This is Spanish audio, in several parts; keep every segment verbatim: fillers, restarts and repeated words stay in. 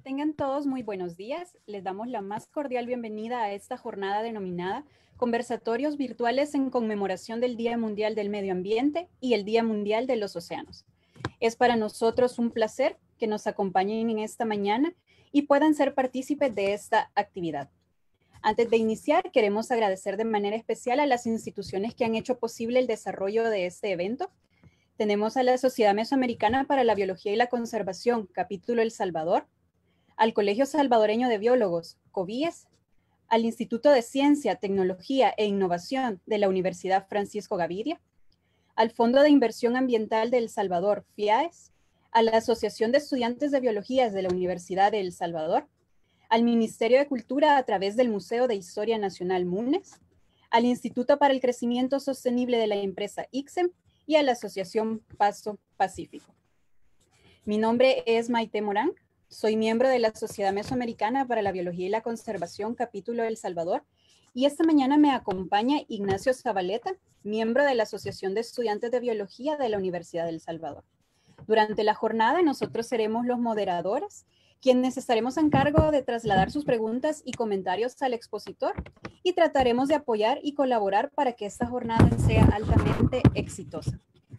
Tengan todos muy buenos días. Les damos la más cordial bienvenida a esta jornada denominada Conversatorios Virtuales en conmemoración del Día Mundial del Medio Ambiente y el Día Mundial de los Océanos. Es para nosotros un placer que nos acompañen en esta mañana y puedan ser partícipes de esta actividad. Antes de iniciar, queremos agradecer de manera especial a las instituciones que han hecho posible el desarrollo de este evento. Tenemos a la Sociedad Mesoamericana para la Biología y la Conservación, capítulo El Salvador, al Colegio Salvadoreño de Biólogos, COBIES, al Instituto de Ciencia, Tecnología e Innovación de la Universidad Francisco Gaviria, al Fondo de Inversión Ambiental de El Salvador, FIAES, a la Asociación de Estudiantes de Biologías de la Universidad de El Salvador, al Ministerio de Cultura a través del Museo de Historia Nacional MUNES, al Instituto para el Crecimiento Sostenible de la empresa I C S E M y a la Asociación Paso Pacífico. Mi nombre es Maite Morán. Soy miembro de la Sociedad Mesoamericana para la Biología y la Conservación, capítulo El Salvador, y esta mañana me acompaña Ignacio Zabaleta, miembro de la Asociación de Estudiantes de Biología de la Universidad del Salvador. Durante la jornada nosotros seremos los moderadores, quienes estaremos en cargo de trasladar sus preguntas y comentarios al expositor y trataremos de apoyar y colaborar para que esta jornada sea altamente exitosa.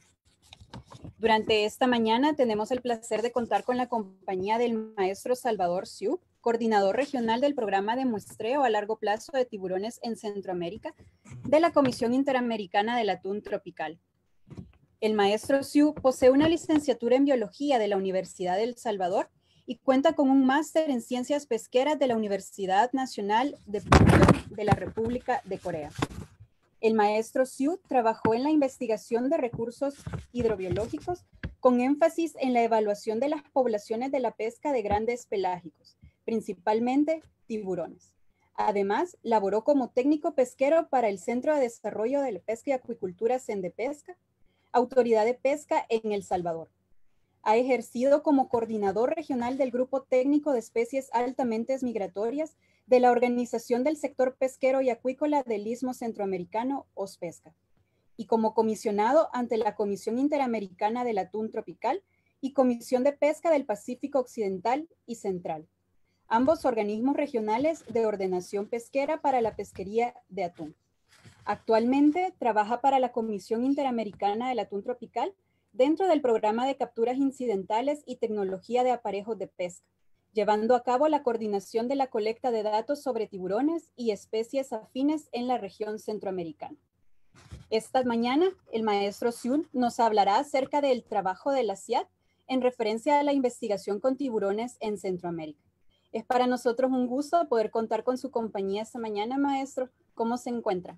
Durante esta mañana tenemos el placer de contar con la compañía del maestro Salvador Siu, coordinador regional del programa de muestreo a largo plazo de tiburones en Centroamérica de la Comisión Interamericana del Atún Tropical. El maestro Siu posee una licenciatura en biología de la Universidad del Salvador y cuenta con un máster en ciencias pesqueras de la Universidad Nacional de Pyongyang de la República de Corea. El maestro Siu trabajó en la investigación de recursos hidrobiológicos con énfasis en la evaluación de las poblaciones de la pesca de grandes pelágicos, principalmente tiburones. Además, laboró como técnico pesquero para el Centro de Desarrollo de la Pesca y Acuicultura Sendepesca, Autoridad de Pesca en El Salvador. Ha ejercido como coordinador regional del Grupo Técnico de Especies Altamente Migratorias de la Organización del Sector Pesquero y Acuícola del Istmo Centroamericano, OSPESCA, y como comisionado ante la Comisión Interamericana del Atún Tropical y Comisión de Pesca del Pacífico Occidental y Central, ambos organismos regionales de ordenación pesquera para la pesquería de atún. Actualmente trabaja para la Comisión Interamericana del Atún Tropical dentro del programa de capturas incidentales y tecnología de aparejos de pesca, llevando a cabo la coordinación de la colecta de datos sobre tiburones y especies afines en la región centroamericana. Esta mañana, el maestro Siu nos hablará acerca del trabajo de la C I A T en referencia a la investigación con tiburones en Centroamérica. Es para nosotros un gusto poder contar con su compañía esta mañana, maestro. ¿Cómo se encuentra?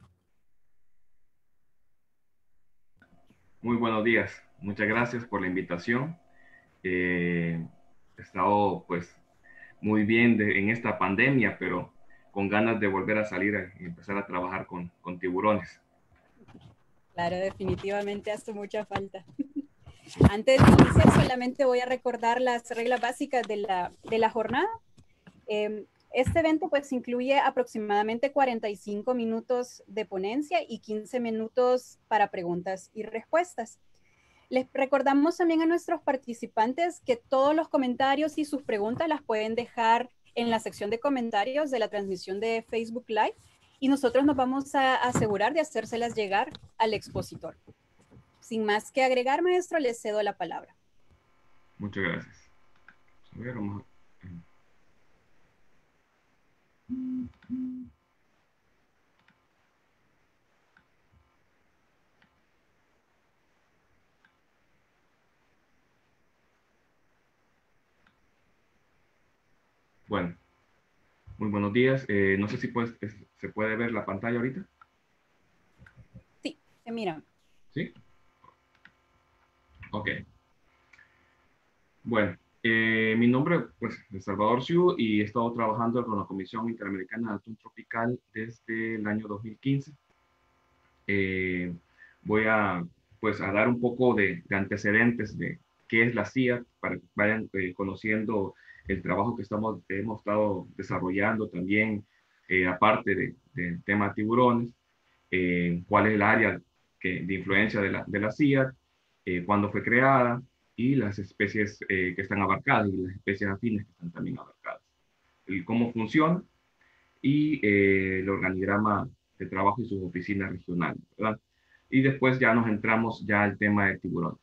Muy buenos días. Muchas gracias por la invitación. Eh, he estado pues muy bien de, en esta pandemia, pero con ganas de volver a salir y empezar a trabajar con, con tiburones. Claro, definitivamente hace mucha falta. Antes de iniciar, solamente voy a recordar las reglas básicas de la, de la jornada. Eh, este evento pues incluye aproximadamente cuarenta y cinco minutos de ponencia y quince minutos para preguntas y respuestas. Les recordamos también a nuestros participantes que todos los comentarios y sus preguntas las pueden dejar en la sección de comentarios de la transmisión de Facebook Live y nosotros nos vamos a asegurar de hacérselas llegar al expositor. Sin más que agregar, maestro, les cedo la palabra. Muchas gracias. A ver, vamos a... Bueno, muy buenos días. Eh, no sé si puedes, es, se puede ver la pantalla ahorita. Sí, se mira. ¿Sí? Ok. Bueno, eh, mi nombre pues, es Salvador Siu y he estado trabajando con la Comisión Interamericana de Atún Tropical desde el año dos mil quince. Eh, voy a, pues, a dar un poco de, de antecedentes de qué es la C I A T para que vayan eh, conociendo el trabajo que estamos, que hemos estado desarrollando también, eh, aparte de, del tema tiburones, eh, cuál es el área que, de influencia de la, de la C I A T, eh, cuándo fue creada y las especies eh, que están abarcadas y las especies afines que están también abarcadas. El cómo funciona y eh, el organigrama de trabajo y sus oficinas regionales, ¿verdad? Y después ya nos entramos ya al tema de tiburones.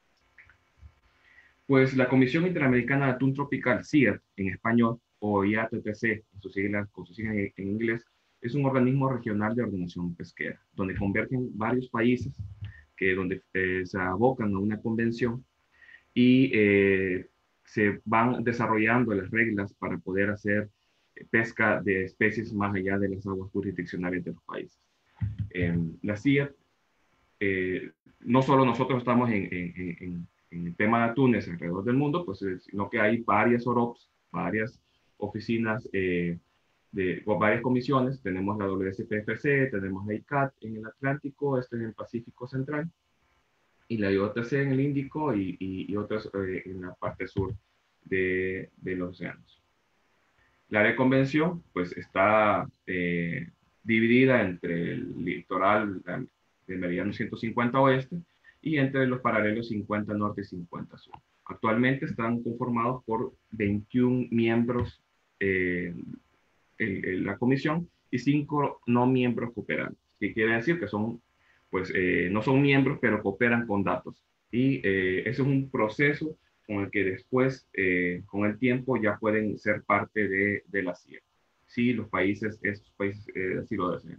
Pues la Comisión Interamericana de Atún Tropical, C I A T en español, o I A T T C, en sus siglas, con sus siglas en, en inglés, es un organismo regional de ordenación pesquera, donde convergen varios países, que donde eh, se abocan a una convención y eh, se van desarrollando las reglas para poder hacer pesca de especies más allá de las aguas jurisdiccionales de los países. Eh, la C I A T, eh, no solo nosotros estamos en, en, en, en el tema de atunes alrededor del mundo, pues, sino que hay varias O R O Ps, varias oficinas eh, de, o varias comisiones. Tenemos la W S P F C, tenemos la I C A T en el Atlántico, este en el Pacífico Central, y la I O T C en el Índico y, y, y otras eh, en la parte sur de, de los océanos. La área de convención pues está eh, dividida entre el litoral del meridiano ciento cincuenta oeste y entre los paralelos cincuenta norte y cincuenta sur. Actualmente están conformados por veintiún miembros eh, en, en la comisión y cinco no miembros cooperantes, que quiere decir que son, pues, eh, no son miembros, pero cooperan con datos. Y eh, ese es un proceso con el que después, eh, con el tiempo, ya pueden ser parte de, de la C I A. Sí, los países, estos países eh, así lo desean.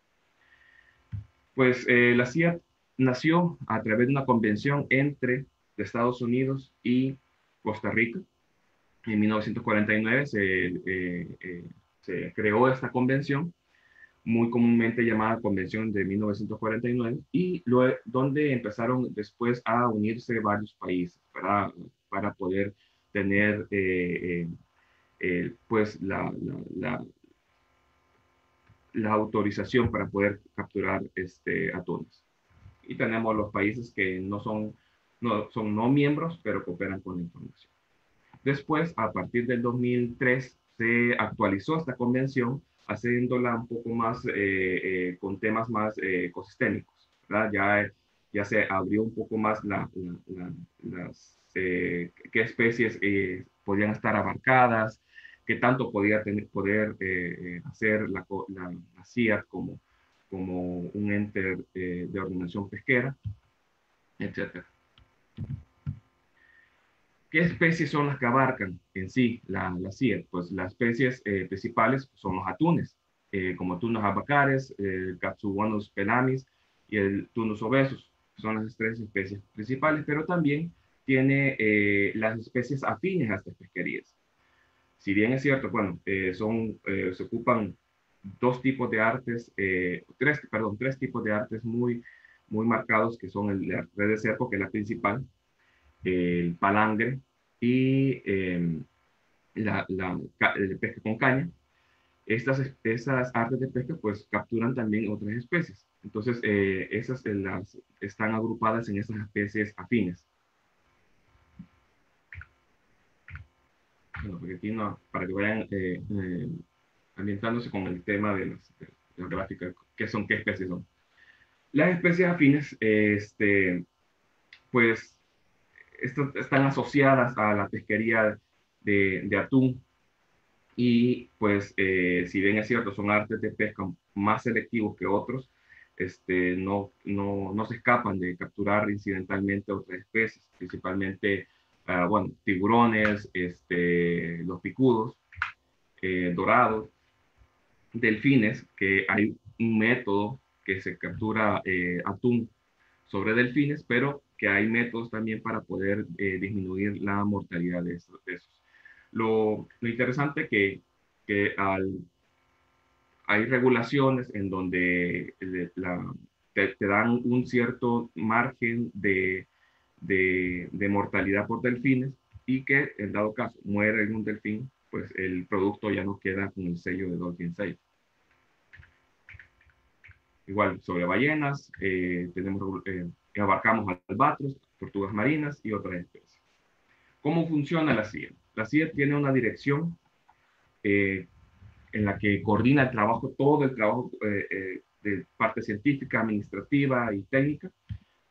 Pues eh, la C I A nació a través de una convención entre Estados Unidos y Costa Rica. En mil novecientos cuarenta y nueve se, eh, eh, se creó esta convención, muy comúnmente llamada Convención de mil novecientos cuarenta y nueve, y luego, donde empezaron después a unirse varios países para, para poder tener eh, eh, eh, pues la, la, la, la autorización para poder capturar este, atunes. Y tenemos los países que no son, no, son no miembros, pero cooperan con la información. Después, a partir del dos mil tres, se actualizó esta convención, haciéndola un poco más, eh, eh, con temas más eh, ecosistémicos, ¿verdad? Ya, ya se abrió un poco más la, la, la, las, eh, qué especies eh, podían estar abarcadas, qué tanto podía tener, poder eh, hacer la, la, la C I A como, como un ente eh, de ordenación pesquera, etcétera. ¿Qué especies son las que abarcan en sí la, la C I A? Pues las especies eh, principales son los atunes, eh, como tunos abacares, el Capsuonus pelamis y el Tunus obesus. Son las tres especies principales, pero también tiene eh, las especies afines a estas pesquerías. Si bien es cierto, bueno, eh, son, eh, se ocupan dos tipos de artes, eh, tres, perdón, tres tipos de artes muy, muy marcados, que son el, la red de cerco, que es la principal, el palangre y eh, la, la, el pesca con caña. Estas, esas artes de pesca pues capturan también otras especies. Entonces, eh, esas las, están agrupadas en esas especies afines. Bueno, porque aquí no, para que vayan eh, eh, ambientándose con el tema de las, de las gráficas, qué son, qué especies son. Las especies afines, este, pues, esto, están asociadas a la pesquería de, de atún y pues eh, si bien es cierto son artes de pesca más selectivos que otros, este, no, no, no se escapan de capturar incidentalmente otras especies, principalmente uh, bueno, tiburones, este, los picudos, eh, dorados, delfines, que hay un método que se captura eh, atún sobre delfines, pero que hay métodos también para poder eh, disminuir la mortalidad de esos. De esos. Lo, lo interesante que, que al, hay regulaciones en donde la, te, te, dan un cierto margen de, de, de mortalidad por delfines y que en dado caso muere algún delfín, pues el producto ya no queda con el sello de Dolphin Safe. Igual, sobre ballenas, eh, tenemos, eh, abarcamos albatros, tortugas marinas y otras especies. ¿Cómo funciona la C I A? La C I A tiene una dirección eh, en la que coordina el trabajo, todo el trabajo eh, eh, de parte científica, administrativa y técnica,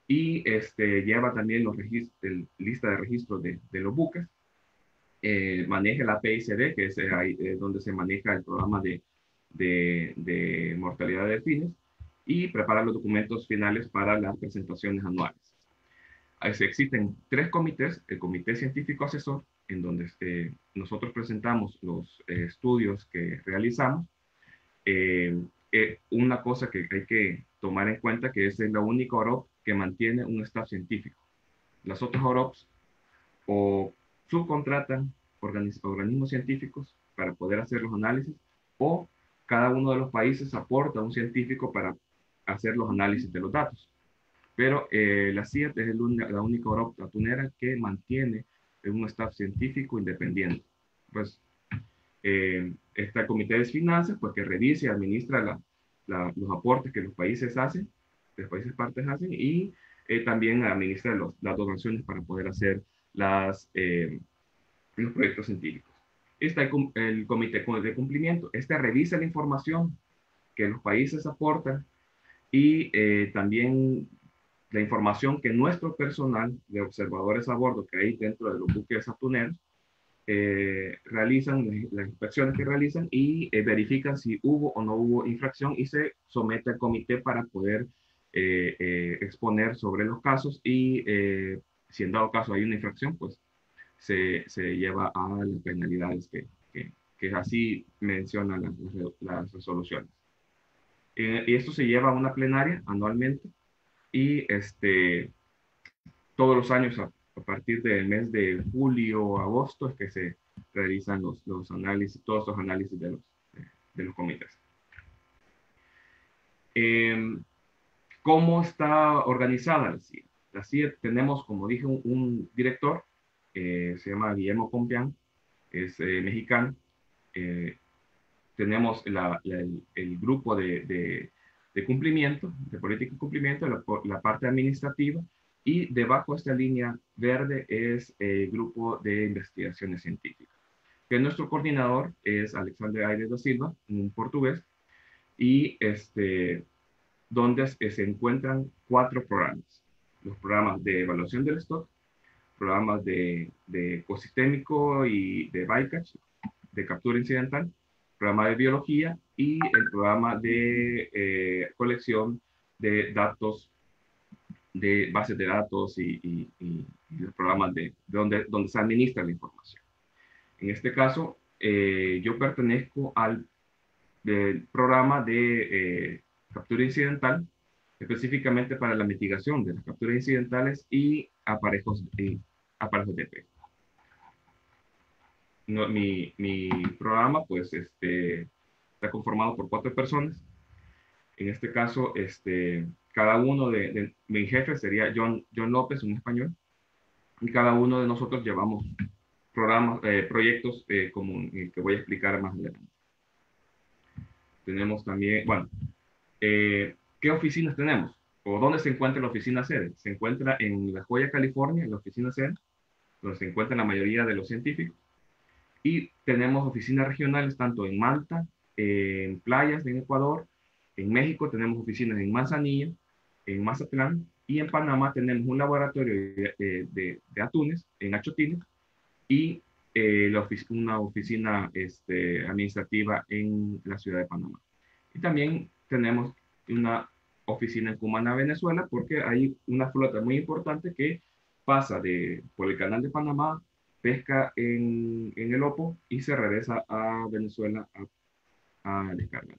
y este, lleva también los registros, lista de registros de, de los buques. Eh, maneja la P I C D, que es ahí, eh, donde se maneja el programa de, de, de mortalidad de delfines, y prepara los documentos finales para las presentaciones anuales. Existen tres comités: el comité científico asesor, en donde eh, nosotros presentamos los eh, estudios que realizamos. Eh, eh, una cosa que hay que tomar en cuenta, que es la única O R O P que mantiene un staff científico. Las otras O R O Ps o subcontratan organismos científicos para poder hacer los análisis, o cada uno de los países aporta un científico para hacer los análisis de los datos. Pero eh, la C I E T es el un, la única O R O P atunera que mantiene un staff científico independiente. Pues eh, está el Comité de Finanzas, pues que revisa y administra la, la, los aportes que los países hacen, los países partes hacen, y eh, también administra los, las donaciones para poder hacer las, eh, los proyectos científicos. Está el, el Comité de Cumplimiento. Este revisa la información que los países aportan y eh, también la información que nuestro personal de observadores a bordo que hay dentro de los buques atuneros eh, realizan las inspecciones que realizan y eh, verifican si hubo o no hubo infracción, y se somete al comité para poder eh, eh, exponer sobre los casos, y eh, si en dado caso hay una infracción, pues se, se lleva a las penalidades que, que, que así mencionan las, las resoluciones. Eh, y esto se lleva a una plenaria anualmente, y este, todos los años a, a partir del mes de julio o agosto es que se realizan los, los análisis, todos los análisis de los, de, de los comités. Eh, ¿Cómo está organizada la C I E? La C I E tenemos, como dije, un, un director, eh, se llama Guillermo Compián, es eh, mexicano. Eh, tenemos la, la, el, el, grupo de, de, de, cumplimiento, de política de cumplimiento, la, la parte administrativa, y debajo de esta línea verde es el grupo de investigaciones científicas, que nuestro coordinador es Alexandre Aires da Silva, un portugués, y este, donde se encuentran cuatro programas: los programas de evaluación del stock, programas de, de ecosistémico y de bycatch, de captura incidental, programa de biología, y el programa de eh, colección de datos, de bases de datos, y, y, y, y los programas de, de donde, donde se administra la información. En este caso, eh, yo pertenezco al programa de eh, captura incidental, específicamente para la mitigación de las capturas incidentales y aparejos, y aparejos de pesca. No, mi, mi programa, pues, este, está conformado por cuatro personas. En este caso, este, cada uno de, de mi jefe sería John, John López, un español, y cada uno de nosotros llevamos programas, eh, proyectos eh, como el que voy a explicar más adelante. Tenemos también, bueno, eh, ¿qué oficinas tenemos? ¿O dónde se encuentra la oficina sede? Se encuentra en La Joya, California, en la oficina sede, donde se encuentran la mayoría de los científicos. Y tenemos oficinas regionales tanto en Malta, eh, en Playas, en Ecuador. En México tenemos oficinas en Manzanillo, en Mazatlán, y en Panamá tenemos un laboratorio de, de, de, de atunes en Achotines, y eh, la ofic una oficina este, administrativa en la ciudad de Panamá. Y también tenemos una oficina en Cumaná, Venezuela, porque hay una flota muy importante que pasa de, por el canal de Panamá, pesca en, en el Opo y se regresa a Venezuela a, a descargar.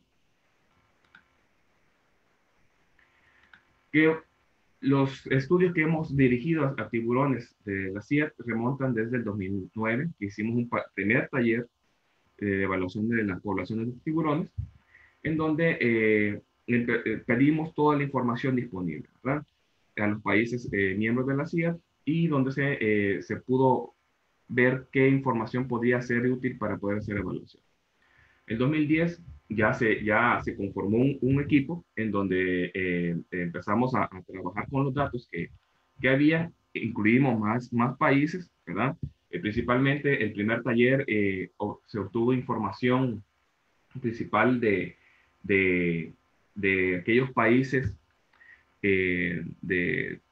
Que los estudios que hemos dirigido a, a tiburones de la C I E T remontan desde el dos mil nueve, que hicimos un primer taller eh, de evaluación de las poblaciones de tiburones, en donde eh, pedimos toda la información disponible, ¿verdad?, a los países eh, miembros de la C I E T, y donde se, eh, se pudo ver qué información podría ser útil para poder hacer evaluación. En dos mil diez ya se, ya se conformó un, un equipo en donde eh, empezamos a, a trabajar con los datos que, que había, incluimos más, más países, ¿verdad? Eh, principalmente el primer taller eh, o, se obtuvo información principal de, de, de aquellos países eh, de,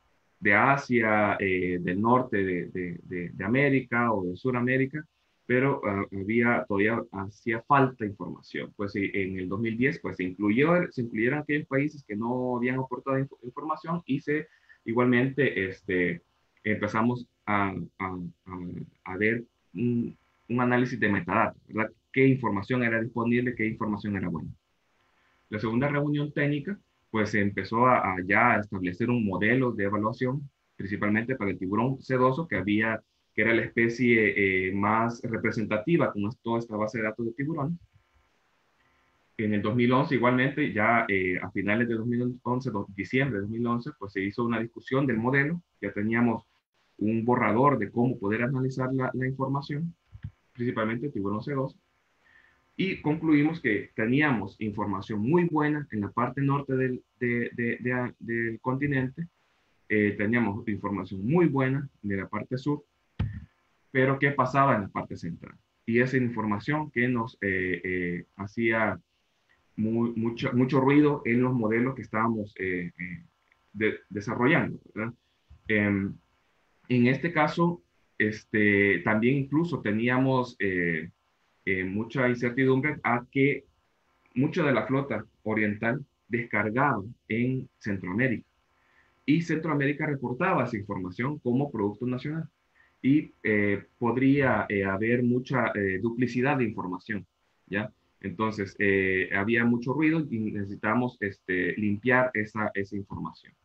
de Asia, eh, del norte de, de, de, de América o de Sudamérica, pero uh, había, todavía hacía falta información. Pues en el dos mil diez pues, se, incluyó, se incluyeron aquellos países que no habían aportado inf información y se igualmente este, empezamos a, a, a, a ver un, un análisis de metadatos, ¿verdad? ¿Qué información era disponible, qué información era buena? La segunda reunión técnica, pues se empezó a, a ya a establecer un modelo de evaluación, principalmente para el tiburón sedoso, que había, que era la especie eh, más representativa con toda esta base de datos de tiburones. En el dos mil once, igualmente, ya eh, a finales de dos mil once, diciembre de dos mil once, pues se hizo una discusión del modelo. Ya teníamos un borrador de cómo poder analizar la, la información, principalmente el tiburón sedoso. Y concluimos que teníamos información muy buena en la parte norte del, de, de, de, del continente, eh, teníamos información muy buena de la parte sur, pero ¿qué pasaba en la parte central? Y esa información que nos eh, eh, hacía muy, mucho, mucho ruido en los modelos que estábamos eh, eh, de, desarrollando, ¿verdad? Eh, en este caso, este, también incluso teníamos eh, eh, mucha incertidumbre a que mucha de la flota oriental descargaba en Centroamérica y Centroamérica reportaba esa información como producto nacional y eh, podría eh, haber mucha eh, duplicidad de información, ¿ya? Entonces, eh, había mucho ruido y necesitamos este, limpiar esa, esa información.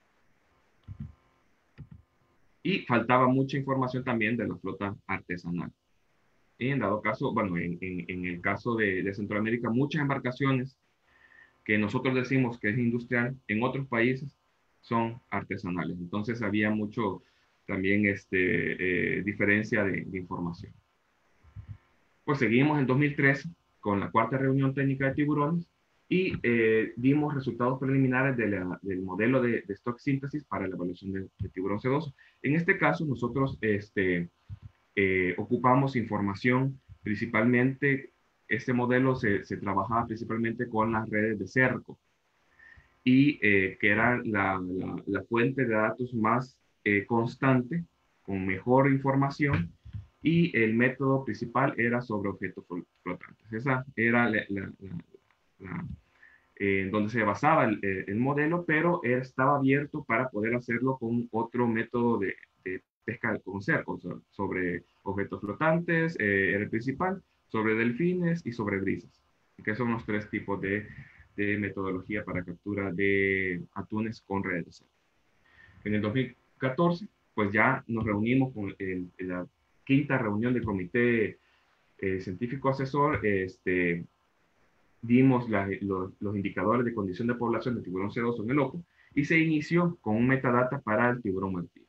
Y faltaba mucha información también de la flota artesanal. Y en dado caso, bueno, en, en, en el caso de, de Centroamérica, muchas embarcaciones que nosotros decimos que es industrial, en otros países son artesanales. Entonces había mucho también este, eh, diferencia de, de información. Pues seguimos en dos mil trece con la cuarta reunión técnica de tiburones y eh, dimos resultados preliminares de la, del modelo de, de stock síntesis para la evaluación de, de tiburón sedoso. En este caso, nosotros este, eh, ocupamos información principalmente, este modelo se, se trabajaba principalmente con las redes de cerco y eh, que era la, la, la, fuente de datos más eh, constante, con mejor información, y el método principal era sobre objetos flotantes. Esa era la, la, la, la eh, donde se basaba el, el, modelo, pero estaba abierto para poder hacerlo con otro método de, de pesca con cerco, sobre objetos flotantes, eh, era el principal, sobre delfines y sobre brisas, que son los tres tipos de, de metodología para captura de atunes con redes de cerco. En el dos mil catorce, pues ya nos reunimos con el, la quinta reunión del comité eh, científico asesor, este, dimos la, los, los indicadores de condición de población de tiburón sedoso en el ojo y se inició con un metadata para el tiburón martillo.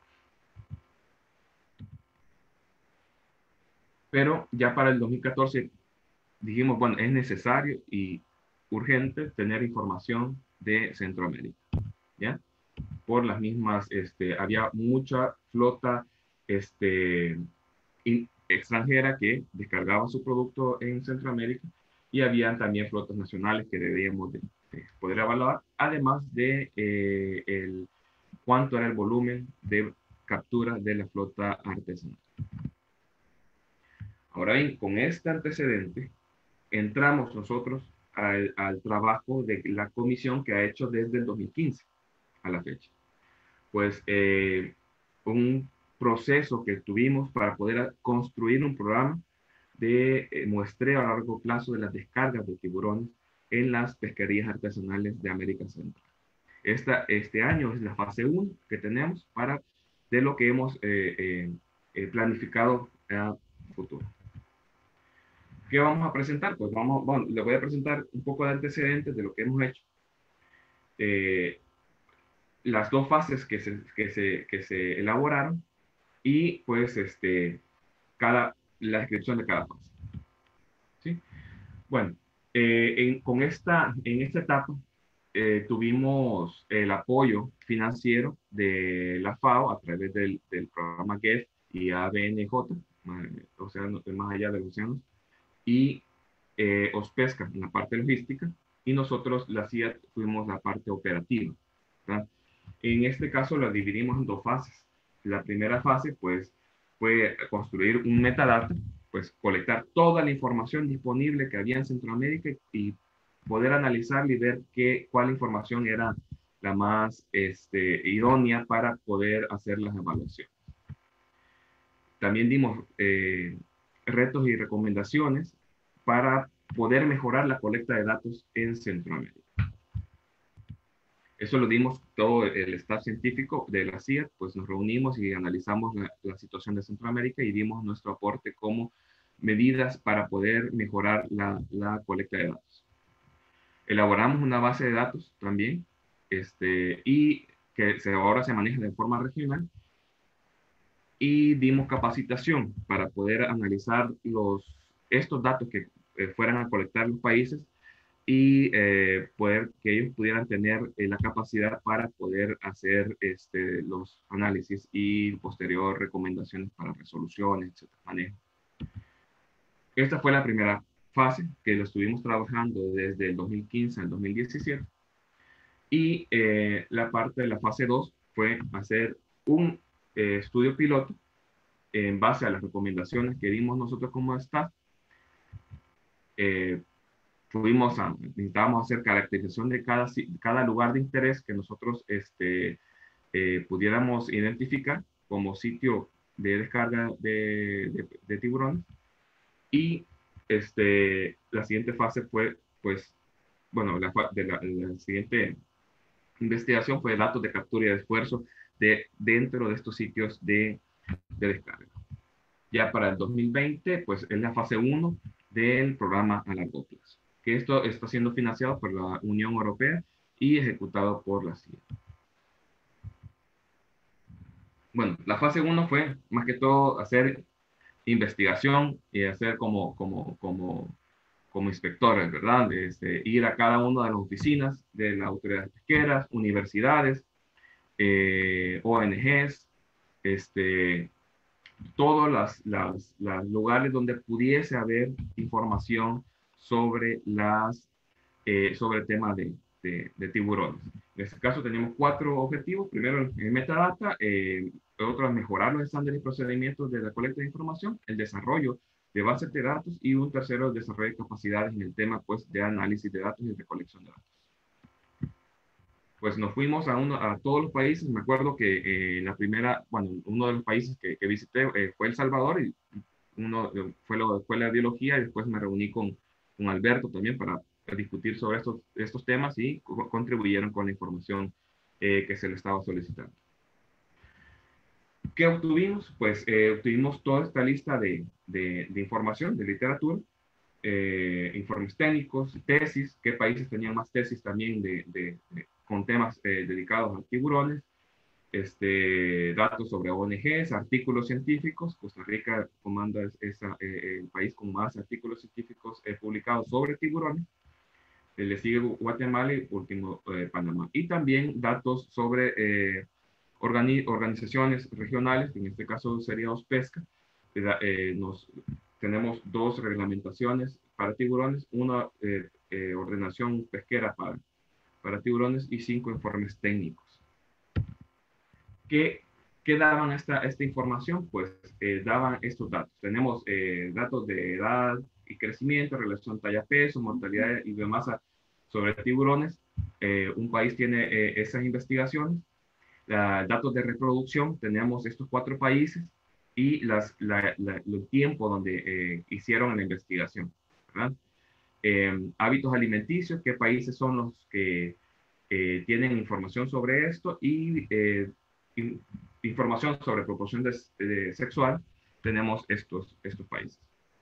Pero ya para el dos mil catorce dijimos, bueno, es necesario y urgente tener información de Centroamérica, ¿ya? Por las mismas, este, había mucha flota este, in, extranjera que descargaba su producto en Centroamérica y habían también flotas nacionales que debíamos de, de poder evaluar, además de eh, el, cuánto era el volumen de captura de la flota artesanal. Ahora bien, con este antecedente, entramos nosotros al, al trabajo de la comisión que ha hecho desde el dos mil quince a la fecha. Pues eh, un proceso que tuvimos para poder construir un programa de eh, muestreo a largo plazo de las descargas de tiburones en las pesquerías artesanales de América Central. Esta, este año es la fase uno que tenemos para de lo que hemos eh, eh, eh, planificado a futuro. ¿Qué vamos a presentar? Pues vamos, bueno, les voy a presentar un poco de antecedentes de lo que hemos hecho. Eh, las dos fases que se, que se, que se elaboraron y pues este, cada, la descripción de cada fase. ¿Sí? Bueno, eh, en, con esta, en esta etapa eh, tuvimos el apoyo financiero de la FAO a través del, del programa G E F y A B N J, Océano, más allá de los océanos, y eh, OSPESCA en la parte logística, y nosotros, la C I A T, fuimos la parte operativa, ¿verdad? En este caso lo dividimos en dos fases. La primera fase, pues, fue construir un metadata, pues colectar toda la información disponible que había en Centroamérica y poder analizar y ver qué, cuál información era la más este, idónea para poder hacer las evaluaciones. También dimos eh, retos y recomendaciones para poder mejorar la colecta de datos en Centroamérica. Eso lo dimos todo el staff científico de la C I A, pues nos reunimos y analizamos la, la situación de Centroamérica y dimos nuestro aporte como medidas para poder mejorar la, la colecta de datos. Elaboramos una base de datos también, este, y que se, ahora se maneja de forma regional, y dimos capacitación para poder analizar los, estos datos que eh, fueran a colectar los países y eh, poder que ellos pudieran tener eh, la capacidad para poder hacer este, los análisis y posterior recomendaciones para resoluciones, etcétera, manejo. Esta fue la primera fase que lo estuvimos trabajando desde el dos mil quince al dos mil diecisiete. Y eh, la parte de la fase dos fue hacer un eh, estudio piloto en base a las recomendaciones que dimos nosotros como staff. Eh, fuimos a, necesitábamos hacer caracterización de cada, cada lugar de interés que nosotros este, eh, pudiéramos identificar como sitio de descarga de, de, de tiburones. Y este, la siguiente fase fue, pues, bueno, la, de la, la siguiente investigación fue datos de captura y de esfuerzo de, dentro de estos sitios de, de descarga. Ya para el dos mil veinte, pues es la fase uno del programa a largo plazo, que esto está siendo financiado por la Unión Europea y ejecutado por la C I A. Bueno, la fase uno fue más que todo hacer investigación y hacer como, como, como, como inspectores, ¿verdad? Este, ir a cada una de las oficinas de las autoridades pesqueras, universidades, eh, O N Ges, este, todos los las, las lugares donde pudiese haber información sobre, las, eh, sobre el tema de, de, de tiburones. En este caso tenemos cuatro objetivos. Primero, el metadata. Eh, otro es mejorar los estándares y procedimientos de la colecta de información, el desarrollo de bases de datos, y un tercero, el desarrollo de capacidades en el tema, pues, de análisis de datos y recolección de datos. Pues nos fuimos a, uno, a todos los países. Me acuerdo que eh, la primera, bueno, uno de los países que, que visité eh, fue El Salvador, y uno fue la Escuela de Biología, y después me reuní con, con Alberto también para, para discutir sobre estos, estos temas, y co contribuyeron con la información eh, que se le estaba solicitando. ¿Qué obtuvimos? Pues eh, obtuvimos toda esta lista de, de, de información, de literatura, eh, informes técnicos, tesis, qué países tenían más tesis también de, de, de, con temas eh, dedicados a tiburones, este, datos sobre O N Ges, artículos científicos. Costa Rica comanda esa, eh, el país con más artículos científicos eh, publicados sobre tiburones. Eh, le sigue Guatemala y último eh, Panamá. Y también datos sobre eh, organi organizaciones regionales, que en este caso sería OSPESCA. Eh, nos, tenemos dos reglamentaciones para tiburones, una eh, eh, ordenación pesquera para, para tiburones, y cinco informes técnicos. ¿Qué, qué daban esta, esta información? Pues eh, daban estos datos. Tenemos eh, datos de edad y crecimiento, relación talla-peso, mortalidad y biomasa sobre tiburones. Eh, un país tiene eh, esas investigaciones. La, datos de reproducción, tenemos estos cuatro países, y las, la, la, el tiempo donde eh, hicieron la investigación, ¿verdad? Eh, hábitos alimenticios, qué países son los que eh, tienen información sobre esto, y eh, in, información sobre proporción de, de sexual, tenemos estos, estos países.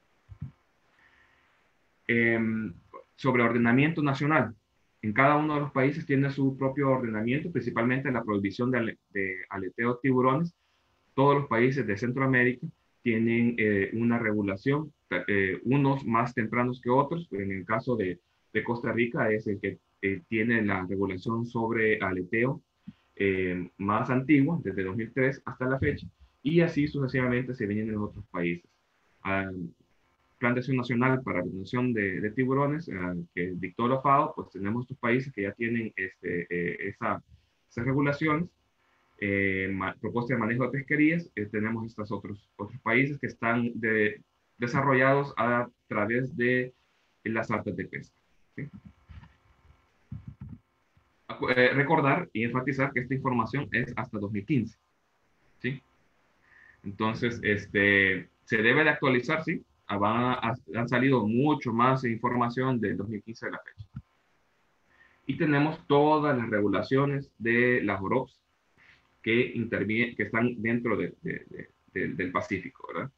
Eh, sobre ordenamiento nacional, en cada uno de los países tiene su propio ordenamiento, principalmente la prohibición de, ale, de aleteo de tiburones. Todos los países de Centroamérica tienen eh, una regulación, eh, unos más tempranos que otros. En el caso de, de Costa Rica es el que eh, tiene la regulación sobre aleteo eh, más antigua, desde dos mil tres hasta la fecha, y así sucesivamente se vienen en los otros países. Ah, Plan de Acción Nacional para la Retención de, de Tiburones, eh, que dictó la FAO, pues tenemos estos países que ya tienen este, eh, esa esas regulaciones, eh, propuesta de manejo de pesquerías, eh, tenemos estos otros, otros países que están de, desarrollados a través de las artes de pesca. ¿Sí? Eh, recordar y enfatizar que esta información es hasta dos mil quince. ¿Sí? Entonces, este, se debe de actualizar, ¿sí? Van a, han salido mucho más información del dos mil quince de la fecha. Y tenemos todas las regulaciones de las O R O Ps que, intervienen, que están dentro de, de, de, de, del Pacífico, ¿verdad?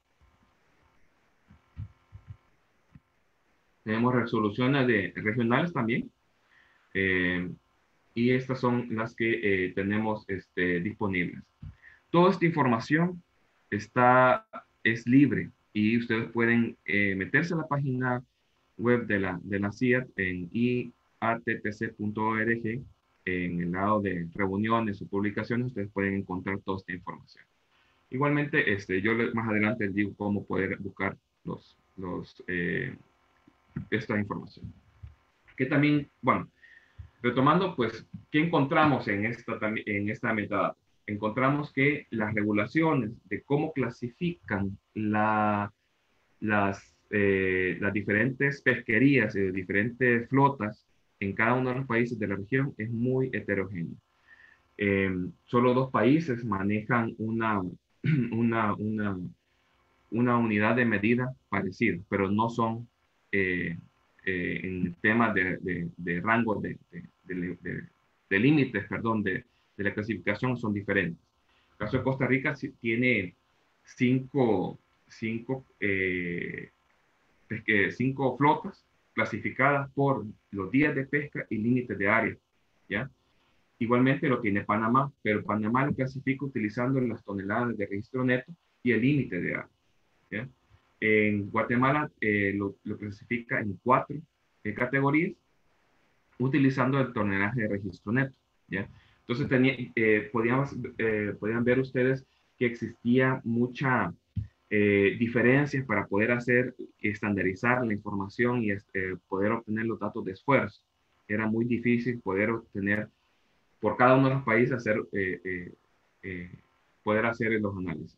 Tenemos resoluciones de, regionales también. Eh, y estas son las que eh, tenemos este, disponibles. Toda esta información está, es libre y ustedes pueden eh, meterse a la página web de la, de la C I A T en i a t p c punto org. En el lado de reuniones o publicaciones, ustedes pueden encontrar toda esta información. Igualmente, este, yo les, más adelante les digo cómo poder buscar los, los, eh, esta información. Que también, bueno, retomando, pues, ¿qué encontramos en esta, en esta metadata? Encontramos que las regulaciones de cómo clasifican la, las, eh, las diferentes pesquerías y diferentes flotas en cada uno de los países de la región es muy heterogéneo. Eh, solo dos países manejan una, una, una, una unidad de medida parecida, pero no son eh, eh, en temas de, de, de rango de, de, de, de, de límites, perdón, de, de la clasificación son diferentes. El caso de Costa Rica tiene cinco, cinco, eh, cinco flotas clasificadas por los días de pesca y límites de área, ¿ya? Igualmente lo tiene Panamá, pero Panamá lo clasifica utilizando las toneladas de registro neto y el límite de área, ¿ya? En Guatemala eh, lo, lo clasifica en cuatro eh, categorías utilizando el tonelaje de registro neto, ¿ya? Entonces tenía, eh, podíamos, eh, podían ver ustedes que existía mucha eh, diferencias para poder hacer, estandarizar la información y eh, poder obtener los datos de esfuerzo. Era muy difícil poder obtener por cada uno de los países, hacer, eh, eh, eh, poder hacer los análisis.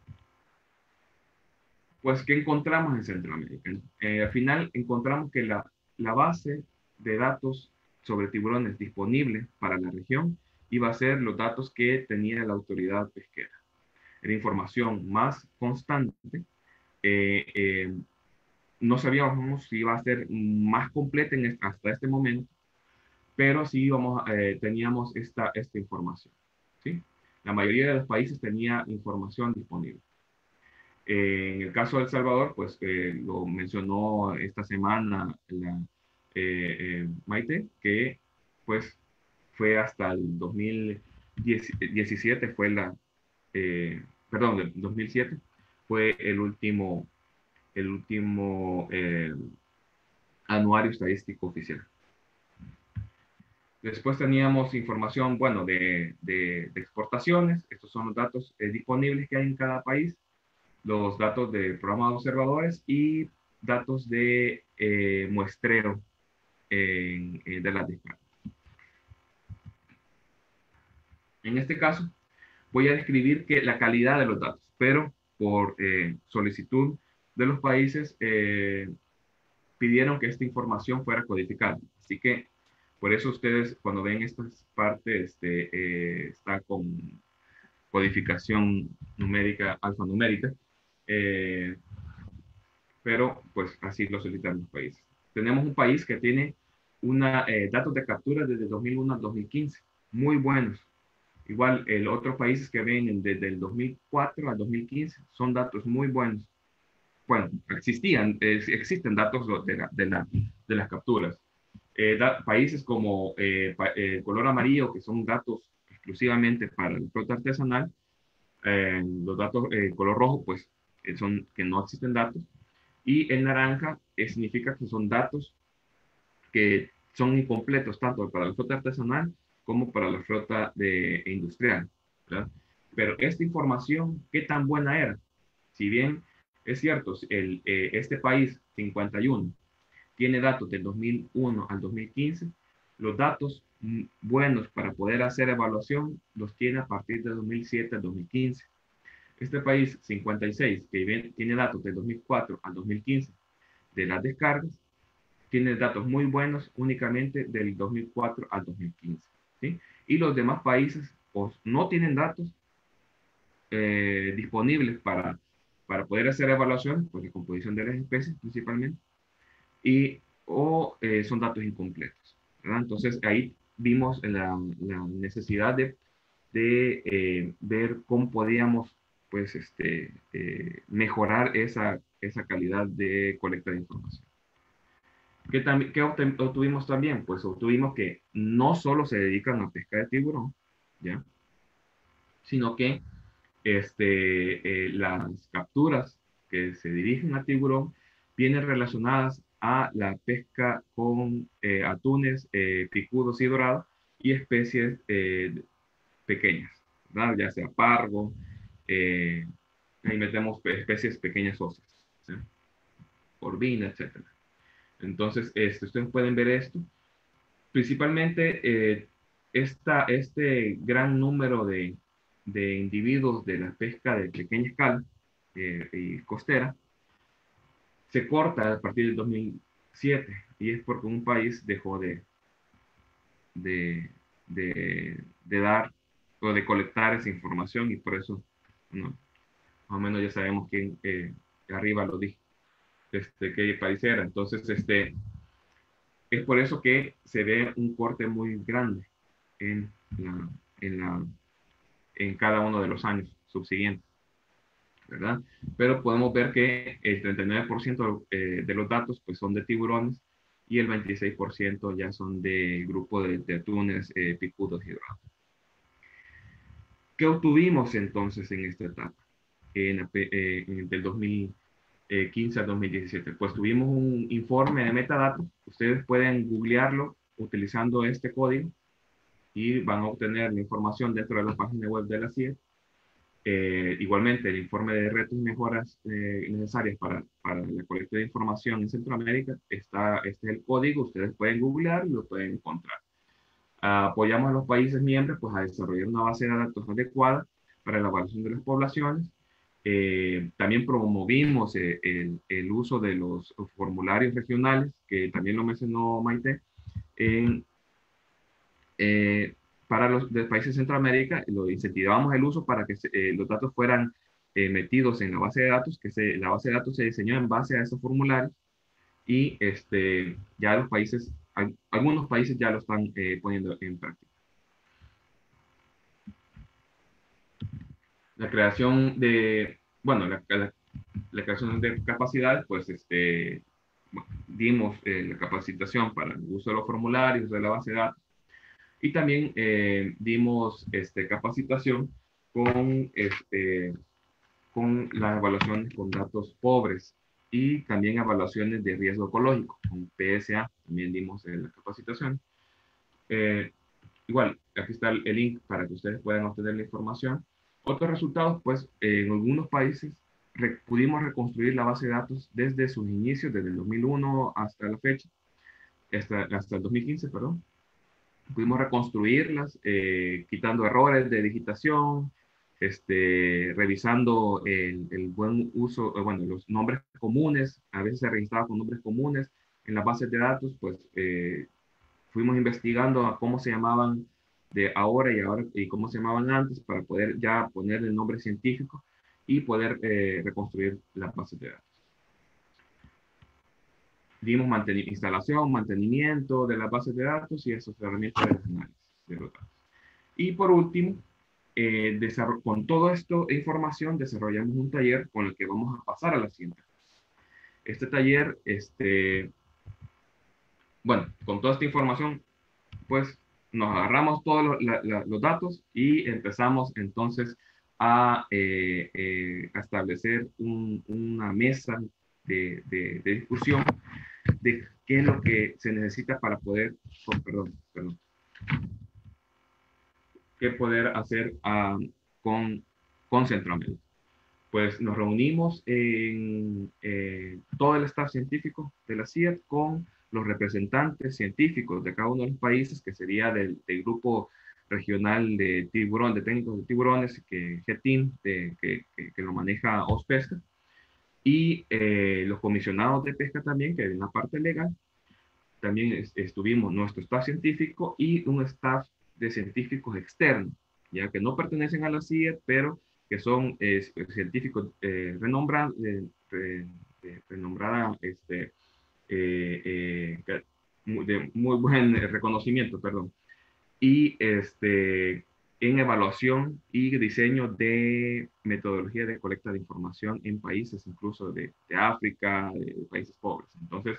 Pues, ¿qué encontramos en Centroamérica? Eh, al final encontramos que la, la base de datos sobre tiburones disponible para la región iba a ser los datos que tenía la autoridad pesquera. Era información más constante. Eh, eh, no sabíamos si iba a ser más completa en este, hasta este momento, pero sí íbamos, eh, teníamos esta, esta información, ¿sí? La mayoría de los países tenía información disponible. Eh, en el caso de El Salvador, pues eh, lo mencionó esta semana la, eh, eh, Maite, que pues fue hasta el dos mil diecisiete, fue la, eh, perdón, del dos mil siete, fue el último, el último eh, anuario estadístico oficial. Después teníamos información, bueno, de, de, de exportaciones. Estos son los datos eh, disponibles que hay en cada país. Los datos de programa de observadores y datos de eh, muestreo eh, de las descargas. En este caso, voy a describir que la calidad de los datos, pero por eh, solicitud de los países eh, pidieron que esta información fuera codificada. Así que por eso ustedes cuando ven estas partes este, eh, está con codificación numérica, alfanumérica, eh, pero pues así lo solicitan los países. Tenemos un país que tiene una, eh, datos de captura desde dos mil uno al dos mil quince, muy buenos. Igual, el otros países que ven desde el dos mil cuatro al dos mil quince son datos muy buenos. Bueno, existían, eh, existen datos de, la, de, la, de las capturas. Eh, da, países como eh, pa, eh, color amarillo, que son datos exclusivamente para el flota artesanal, eh, los datos eh, color rojo, pues eh, son que no existen datos, y el naranja eh, significa que son datos que son incompletos tanto para la flota artesanal como para la flota de, industrial, ¿verdad? Pero esta información, ¿qué tan buena era? Si bien es cierto, el, eh, este país cincuenta y uno tiene datos del dos mil uno al dos mil quince, los datos mm, buenos para poder hacer evaluación los tiene a partir de dos mil siete al dos mil quince. Este país, cincuenta y seis, que tiene datos de dos mil cuatro al dos mil quince de las descargas, tiene datos muy buenos únicamente del dos mil cuatro al dos mil quince. ¿Sí? Y los demás países pues, no tienen datos eh, disponibles para, para poder hacer evaluaciones, por la composición de las especies principalmente, y, o eh, son datos incompletos, ¿verdad? Entonces ahí vimos la, la necesidad de, de eh, ver cómo podíamos pues, este, eh, mejorar esa, esa calidad de colecta de información. ¿Qué, tam ¿Qué obtuvimos también? Pues obtuvimos que no solo se dedican a pesca de tiburón, ¿ya? Sino que este, eh, las capturas que se dirigen a tiburón vienen relacionadas a la pesca con eh, atunes, eh, picudos y dorados y especies eh, pequeñas, ¿verdad? Ya sea pargo, eh, ahí metemos especies pequeñas óseas, ¿sí? Corvina, etcétera. Entonces, este, ustedes pueden ver esto. Principalmente, eh, esta, este gran número de, de individuos de la pesca de pequeña escala eh, y costera se corta a partir del dos mil siete y es porque un país dejó de, de, de, de dar o de colectar esa información y por eso, ¿no? Más o menos ya sabemos quién eh, arriba lo dijo, este, qué país era. Entonces, este, es por eso que se ve un corte muy grande en, la, en, la, en cada uno de los años subsiguientes, ¿verdad? Pero podemos ver que el treinta y nueve por ciento eh, de los datos pues, son de tiburones y el veintiséis por ciento ya son del grupo de, de atunes, eh, picudos y dorados. ¿Qué obtuvimos entonces en esta etapa? En, eh, en, del dos mil quince al dos mil diecisiete. Pues tuvimos un informe de metadatos. Ustedes pueden googlearlo utilizando este código y van a obtener la información dentro de la página web de la C I E. Eh, igualmente, el informe de retos y mejoras eh, necesarias para, para la colecta de información en Centroamérica, está, este es el código, ustedes pueden googlear y lo pueden encontrar. Uh, apoyamos a los países miembros pues, a desarrollar una base de datos adecuada para la evaluación de las poblaciones. Eh, también promovimos eh, el, el uso de los formularios regionales, que también lo mencionó Maite, en, eh, para los de países de Centroamérica, lo incentivamos el uso para que se, eh, los datos fueran eh, metidos en la base de datos, que se, la base de datos se diseñó en base a esos formularios y este, ya los países, algunos países ya lo están eh, poniendo en práctica. La creación de, bueno, la, la, la creación de capacidades, pues este, dimos eh, la capacitación para el uso de los formularios de la base de datos y también eh, dimos este, capacitación con, este, con las evaluaciones con datos pobres y también evaluaciones de riesgo ecológico, con P S A, también dimos eh, la capacitación. Eh, igual, aquí está el, el link para que ustedes puedan obtener la información. Otros resultados, pues, eh, en algunos países re, pudimos reconstruir la base de datos desde sus inicios, desde el dos mil uno hasta la fecha, hasta, hasta el dos mil quince, perdón. Pudimos reconstruirlas, eh, quitando errores de digitación, este, revisando el, el buen uso, eh, bueno, los nombres comunes, a veces se registraba con nombres comunes en las bases de datos, pues eh, fuimos investigando a cómo se llamaban de ahora y ahora y cómo se llamaban antes para poder ya poner el nombre científico y poder eh, reconstruir las bases de datos. Dimos manteni instalación, mantenimiento de las bases de datos y esas herramientas de análisis de los datos. Y por último, eh, con toda esta información desarrollamos un taller con el que vamos a pasar a la siguiente. Este taller, este, bueno, con toda esta información, pues nos agarramos todos los, la, la, los datos y empezamos entonces a, eh, eh, a establecer un, una mesa de, de, de discusión de qué es lo que se necesita para poder, oh, perdón, perdón, qué poder hacer um, con, con Centroamérica. Pues nos reunimos en eh, todo el staff científico de la C I E P con los representantes científicos de cada uno de los países, que sería del, del grupo regional de tiburón, de técnicos de tiburones, que GETIN, de, que, que, que lo maneja OSPESCA, y eh, los comisionados de pesca también, que hay una parte legal. También es, estuvimos nuestro staff científico y un staff de científicos externos, ya que no pertenecen a la C I E T, pero que son eh, científicos eh, renombrados, eh, re, de renombrada, este, eh, eh, de muy buen reconocimiento, perdón, y este, en evaluación y diseño de metodología de colecta de información en países incluso de, de África, de, de países pobres. Entonces,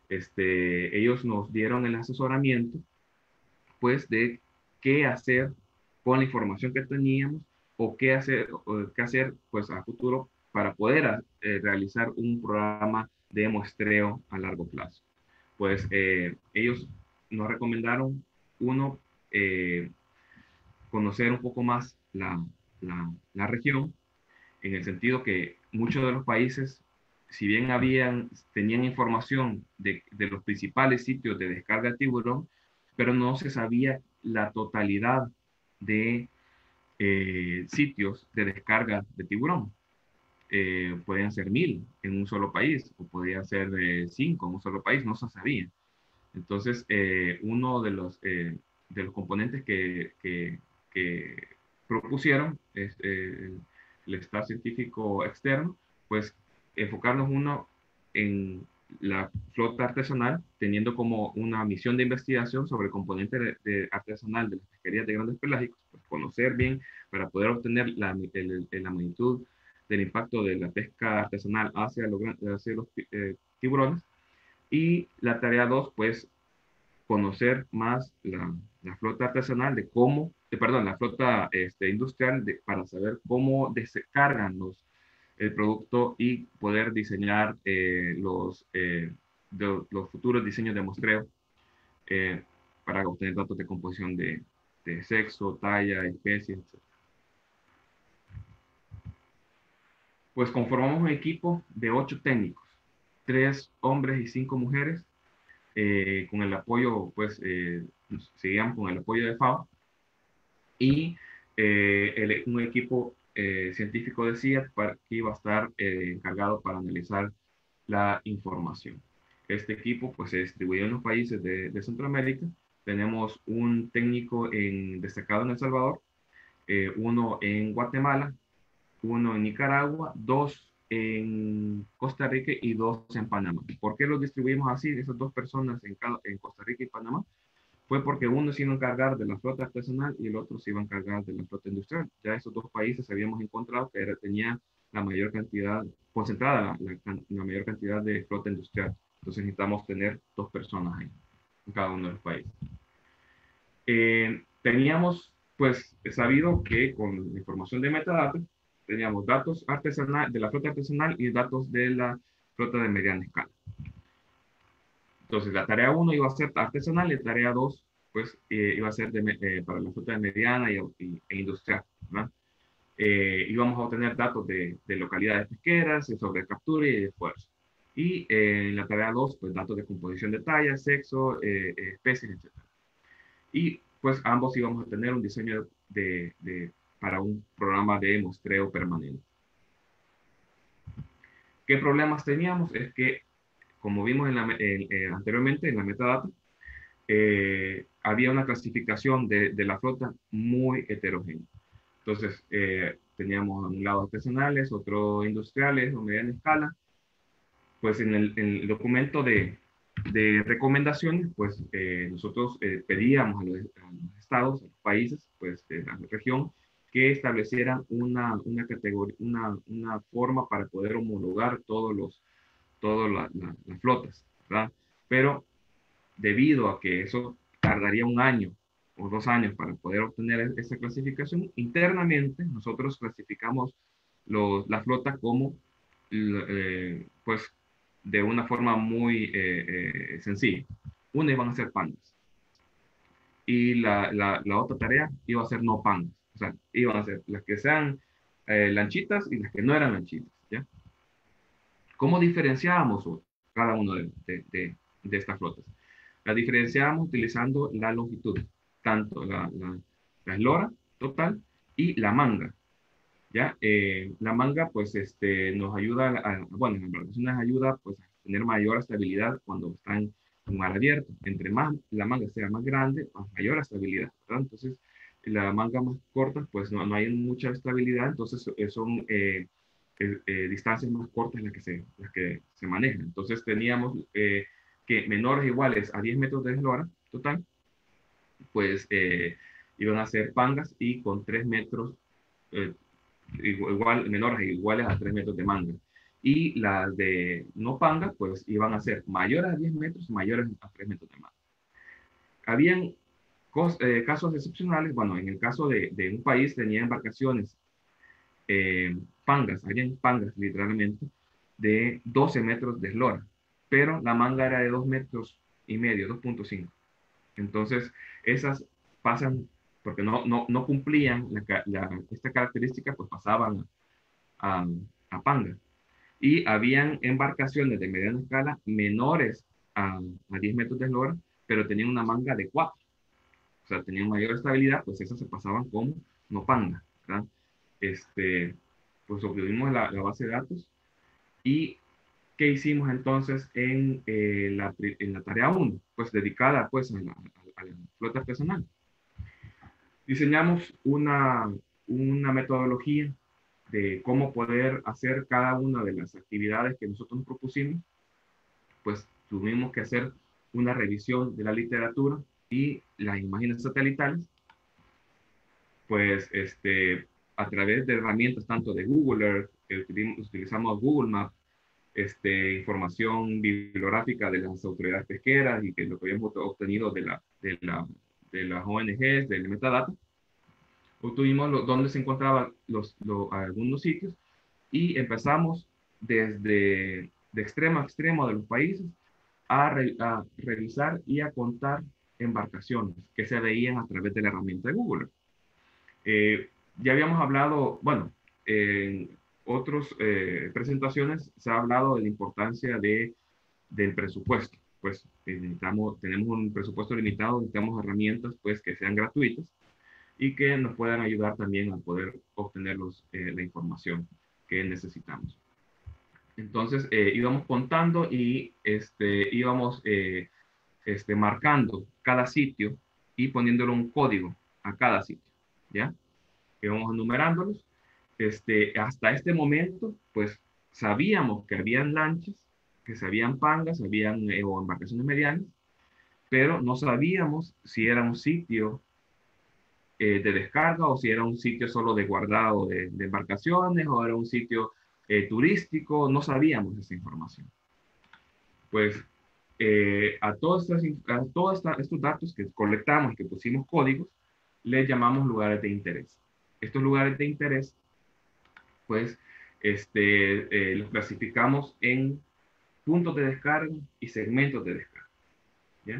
este, ellos nos dieron el asesoramiento, pues, de qué hacer con la información que teníamos o qué hacer, o qué hacer pues, a futuro para poder eh, realizar un programa de muestreo a largo plazo. Pues eh, ellos nos recomendaron, uno, eh, conocer un poco más la, la, la región, en el sentido que muchos de los países, si bien habían, tenían información de, de los principales sitios de descarga de tiburón, pero no se sabía la totalidad de eh, sitios de descarga de tiburón. Eh, podían ser mil en un solo país, o podían ser eh, cinco en un solo país, no se sabía. Entonces, eh, uno de los, eh, de los componentes que, que, que propusieron es, eh, el staff científico externo, pues enfocarnos uno en la flota artesanal, teniendo como una misión de investigación sobre el componente de, de artesanal de las pesquerías de grandes pelágicos, pues conocer bien para poder obtener la, el, el, la magnitud del impacto de la pesca artesanal hacia, lo, hacia los eh, tiburones. Y la tarea dos, pues, conocer más la, la flota artesanal, de cómo, de, perdón, la flota este, industrial, de, para saber cómo descargan los, el producto y poder diseñar eh, los, eh, de, los futuros diseños de muestreo eh, para obtener datos de composición de, de sexo, talla, especie, etcétera. Pues conformamos un equipo de ocho técnicos, tres hombres y cinco mujeres, eh, con el apoyo, pues, eh, seguíamos con el apoyo de FAO, y eh, el, un equipo eh, científico de C I A T para, que iba a estar eh, encargado para analizar la información. Este equipo, pues, se distribuyó en los países de, de Centroamérica. Tenemos un técnico en, destacado en El Salvador, eh, uno en Guatemala, uno en Nicaragua, dos en Costa Rica y dos en Panamá. ¿Por qué los distribuimos así, esas dos personas en, cada, en Costa Rica y Panamá? Fue porque uno se iba a encargar de la flota artesanal y el otro se iba a encargar de la flota industrial. Ya esos dos países habíamos encontrado que era, tenía la mayor cantidad, concentrada la, la, la mayor cantidad de flota industrial. Entonces necesitamos tener dos personas ahí, en cada uno de los países. Eh, teníamos, pues, sabido que con la información de metadatos, teníamos datos artesanal, de la flota artesanal y datos de la flota de mediana escala. Entonces, la tarea uno iba a ser artesanal y la tarea dos, pues, eh, iba a ser de, eh, para la flota de mediana y, y, e industrial, ¿verdad? Eh, íbamos a obtener datos de, de localidades pesqueras, sobre captura y esfuerzo. Y eh, en la tarea dos, pues, datos de composición de talla, sexo, eh, especies, etcétera. Y, pues, ambos íbamos a tener un diseño de, de, para un programa de muestreo permanente. ¿Qué problemas teníamos? Es que, como vimos en la, en, eh, anteriormente en la metadata, eh, había una clasificación de, de la flota muy heterogénea. Entonces, eh, teníamos a un lado artesanales, otro industriales o mediana escala. Pues en el, en el documento de, de recomendaciones, pues eh, nosotros eh, pedíamos a los, a los estados, a los países, pues de la región, que establecieran una, una categoría, una, una forma para poder homologar todos los, todas la, la, las flotas, ¿verdad? Pero debido a que eso tardaría un año o dos años para poder obtener esa clasificación, internamente nosotros clasificamos los, la flota como, eh, pues, de una forma muy eh, eh, sencilla. Una iban a ser pandas y la, la, la, otra tarea iba a ser no pandas. O sea, iban a ser las que sean eh, lanchitas y las que no eran lanchitas, ¿ya? ¿Cómo diferenciábamos cada uno de, de, de, de estas flotas. La diferenciamos utilizando la longitud, tanto la, la, la eslora total y la manga. ¿Ya? Eh, la manga, pues, este, nos ayuda, a, a, bueno, en embarcaciones ayuda, pues, a tener mayor estabilidad cuando están en mar abierto. Entre más la manga sea más grande, más mayor estabilidad, ¿verdad? Entonces, la manga más corta, pues, no, no hay mucha estabilidad, entonces eh, son eh, eh, eh, distancias más cortas las que se, las que se manejan. Entonces, teníamos eh, que menores iguales a diez metros de eslora total, pues, eh, iban a ser pangas y con tres metros eh, igual, menores e iguales a tres metros de manga. Y las de no panga, pues iban a ser mayores a diez metros, mayores a tres metros de manga. Habían eh, casos excepcionales, bueno, en el caso de, de un país tenía embarcaciones eh, pangas, habían pangas literalmente, de doce metros de eslora, pero la manga era de dos metros y medio, dos punto cinco. Entonces, esas pasan, porque no, no, no cumplían la, la, esta característica, pues pasaban a, a panga. Y habían embarcaciones de mediana escala menores a, a diez metros de eslora, pero tenían una manga de cuatro. O sea, tenían mayor estabilidad, pues esas se pasaban como no panga, ¿verdad? Este, pues obtuvimos la, la base de datos. ¿Y qué hicimos entonces en, eh, la, en la tarea uno? Pues dedicada pues a la, a la flota artesanal. Diseñamos una, una metodología de cómo poder hacer cada una de las actividades que nosotros nos propusimos. Pues tuvimos que hacer una revisión de la literatura y las imágenes satelitales, pues este, a través de herramientas tanto de Google Earth, que utilizamos Google Maps, este, información bibliográfica de las autoridades pesqueras y que lo que habíamos obtenido de, la, de, la, de las O N Ges, del metadata, obtuvimos lo, dónde se encontraban los, los, algunos sitios y empezamos desde de extremo a extremo de los países a, re, a revisar y a contar embarcaciones que se veían a través de la herramienta de Google. Eh, ya habíamos hablado, bueno, en otras eh, presentaciones se ha hablado de la importancia de, del presupuesto. Pues necesitamos, tenemos un presupuesto limitado, necesitamos herramientas pues que sean gratuitas y que nos puedan ayudar también a poder obtener los, eh, la información que necesitamos. Entonces eh, íbamos contando y este, íbamos eh, este, marcando cada sitio y poniéndole un código a cada sitio, ¿ya? Íbamos enumerándolos. Este, hasta este momento, pues sabíamos que habían lanchas, que se habían pangas, habían eh, o embarcaciones medianas, pero no sabíamos si era un sitio eh, de descarga o si era un sitio solo de guardado de, de embarcaciones o era un sitio eh, turístico, no sabíamos esa información. Pues eh, a todos, estas, a todos esta, estos datos que colectamos y que pusimos códigos, les llamamos lugares de interés. Estos lugares de interés, pues, este, eh, los clasificamos en puntos de descarga y segmentos de descarga. ¿Ya?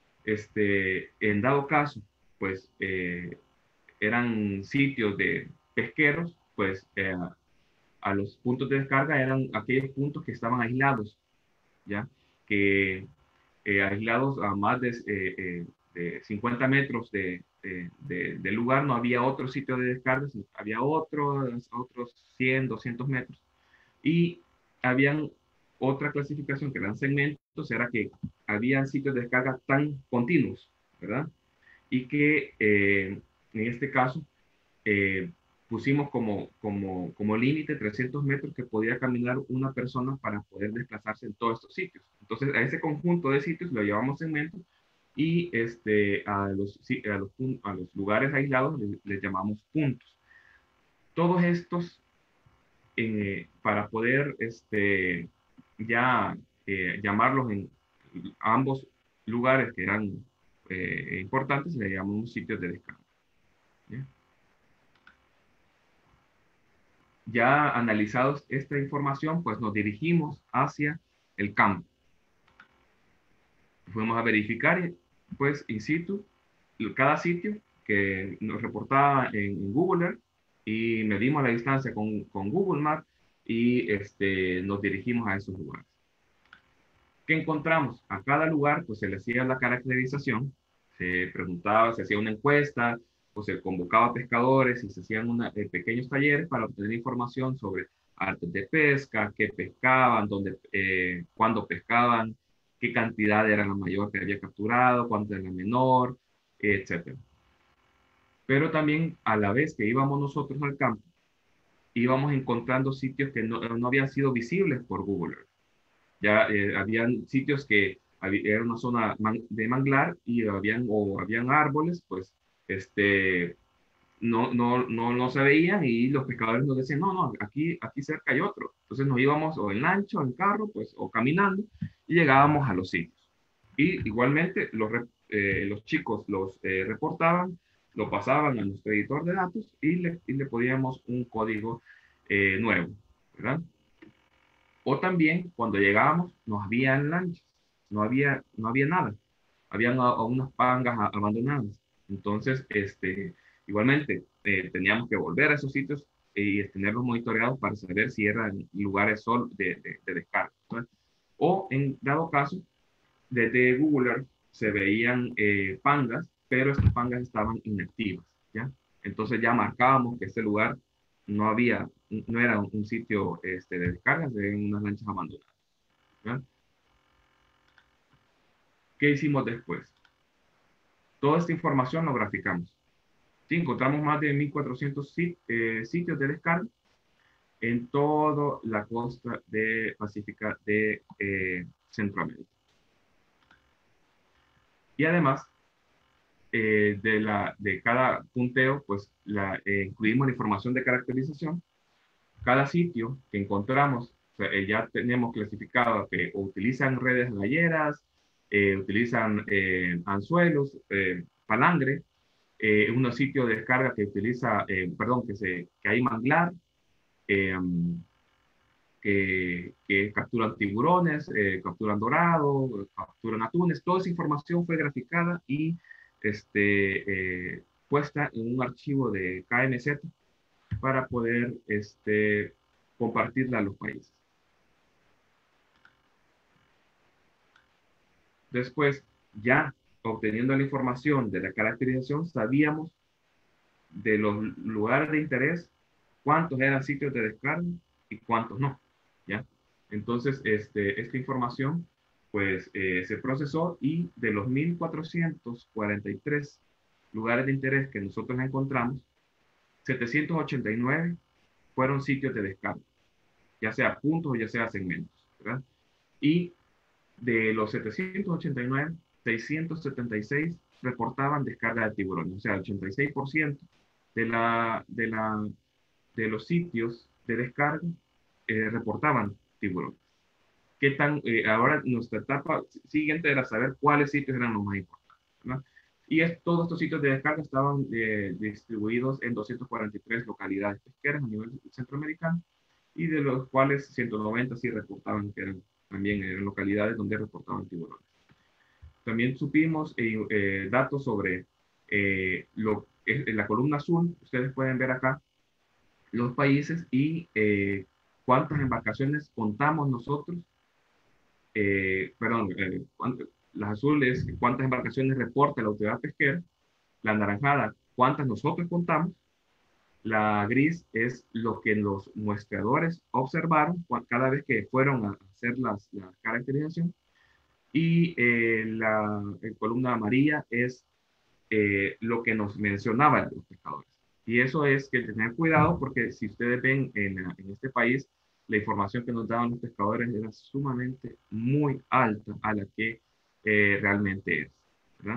Este, en dado caso, pues, eh, eran sitios de pesqueros, pues, eh, a los puntos de descarga eran aquellos puntos que estaban aislados, ¿ya? Que eh, aislados a más de, eh, eh, de cincuenta metros de, de, de, de, lugar, no había otro sitio de descarga, había otros, otros cien, doscientos metros. Y habían otra clasificación que eran segmentos, era que había sitios de descarga tan continuos, ¿verdad? Y que eh, en este caso eh, pusimos como, como, como límite trescientos metros que podía caminar una persona para poder desplazarse en todos estos sitios. Entonces, a ese conjunto de sitios lo llevamos segmentos y este, a, los, a, los, a los lugares aislados les, les llamamos puntos. Todos estos, eh, para poder este, ya eh, llamarlos en ambos lugares que eran eh, importantes, le llamamos sitios de descarga. ¿Ya? Ya analizados esta información, pues nos dirigimos hacia el campo. Fuimos a verificar, pues, in situ, cada sitio que nos reportaba en Google Earth y medimos la distancia con, con Google Maps y este, nos dirigimos a esos lugares. ¿Qué encontramos? A cada lugar pues se le hacía la caracterización, se preguntaba, se hacía una encuesta, o se convocaba a pescadores y se hacían una, eh, pequeños talleres para obtener información sobre artes de pesca, qué pescaban, dónde, eh, cuándo pescaban, qué cantidad era la mayor que había capturado, cuánto era la menor, etcétera. Pero también a la vez que íbamos nosotros al campo, íbamos encontrando sitios que no, no habían sido visibles por Google Earth. Ya eh, habían sitios que había, era una zona man, de manglar y habían, o habían árboles, pues, este, no, no, no, no se veían y los pescadores nos decían, no, no, aquí, aquí cerca hay otro. Entonces nos íbamos o en lancha o en carro, pues, o caminando y llegábamos a los sitios. Y igualmente los, eh, los chicos los eh, reportaban, lo pasaban a nuestro editor de datos y le, y le podíamos un código eh, nuevo, ¿verdad? O también cuando llegábamos no había lanchas, no había, no había nada, habían a, a unas pangas a, abandonadas. Entonces, este, igualmente, eh, teníamos que volver a esos sitios y tenerlos monitoreados para saber si eran lugares sol de, de, de descarga, ¿no? O en dado caso, desde Google Earth se veían eh, pangas, pero estas pangas estaban inactivas, ¿ya? Entonces ya marcábamos que este lugar no había, no era un sitio este, de descargas, de unas lanchas abandonadas, ¿ya? ¿Qué hicimos después? Toda esta información lo graficamos. Sí, encontramos más de mil cuatrocientos sit eh, sitios de descarga en toda la costa de Pacífica de eh, Centroamérica. Y además, eh, de, la, de cada punteo, pues la, eh, incluimos la información de caracterización. Cada sitio que encontramos, o sea, eh, ya tenemos clasificado que o utilizan redes galleras, eh, utilizan eh, anzuelos, eh, palangre, eh, unos sitios de descarga que utiliza, eh, perdón, que, se, que hay manglar, eh, que, que, capturan tiburones, eh, capturan dorados, capturan atunes. Toda esa información fue graficada y este, eh, puesta en un archivo de K N Z para poder este, compartirla a los países. Después, ya obteniendo la información de la caracterización, sabíamos de los lugares de interés, cuántos eran sitios de descarga y cuántos no, ¿ya? Entonces, este, esta información, pues, eh, se procesó y de los mil cuatrocientos cuarenta y tres lugares de interés que nosotros encontramos, setecientos ochenta y nueve fueron sitios de descarga, ya sea puntos o ya sea segmentos, ¿verdad? Y de los setecientos ochenta y nueve, seiscientos setenta y seis reportaban descarga de tiburones, o sea, el ochenta y seis por ciento de, la, de, la, de los sitios de descarga eh, reportaban tiburones. ¿Qué tan, eh, ahora nuestra etapa siguiente era saber cuáles sitios eran los más importantes, ¿verdad? Y es, todos estos sitios de descarga estaban eh, distribuidos en doscientas cuarenta y tres localidades pesqueras a nivel centroamericano, y de los cuales ciento noventa sí reportaban que eran también en localidades donde reportaban tiburones. También supimos eh, eh, datos sobre eh, lo, eh, la columna azul, ustedes pueden ver acá los países y eh, cuántas embarcaciones contamos nosotros, eh, perdón, eh, las azules, cuántas embarcaciones reporta la autoridad pesquera, la naranjada, cuántas nosotros contamos, la gris es lo que los muestreadores observaron cada vez que fueron a hacer las, la caracterización. Y eh, la columna amarilla es eh, lo que nos mencionaban los pescadores. Y eso es que tener cuidado porque si ustedes ven en, en este país, la información que nos daban los pescadores era sumamente muy alta a la que eh, realmente es, ¿verdad?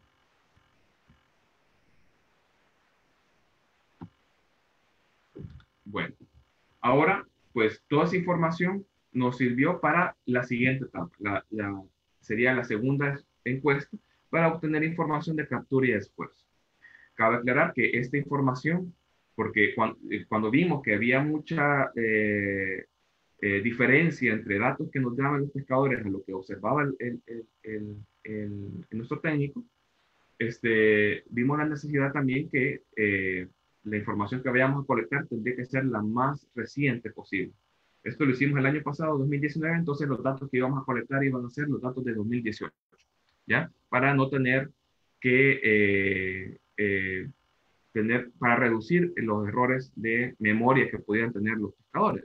Bueno, ahora, pues toda esa información nos sirvió para la siguiente etapa, la, la, sería la segunda encuesta, para obtener información de captura y esfuerzo. Cabe aclarar que esta información, porque cuando, cuando vimos que había mucha eh, eh, diferencia entre datos que nos daban los pescadores a lo que observaba el, el, el, el, el nuestro técnico, este, vimos la necesidad también que eh, la información que vayamos a colectar tendría que ser la más reciente posible. Esto lo hicimos el año pasado, dos mil diecinueve, entonces los datos que íbamos a colectar iban a ser los datos de dos mil dieciocho, ¿ya? Para no tener que eh, eh, tener, para reducir los errores de memoria que pudieran tener los pescadores.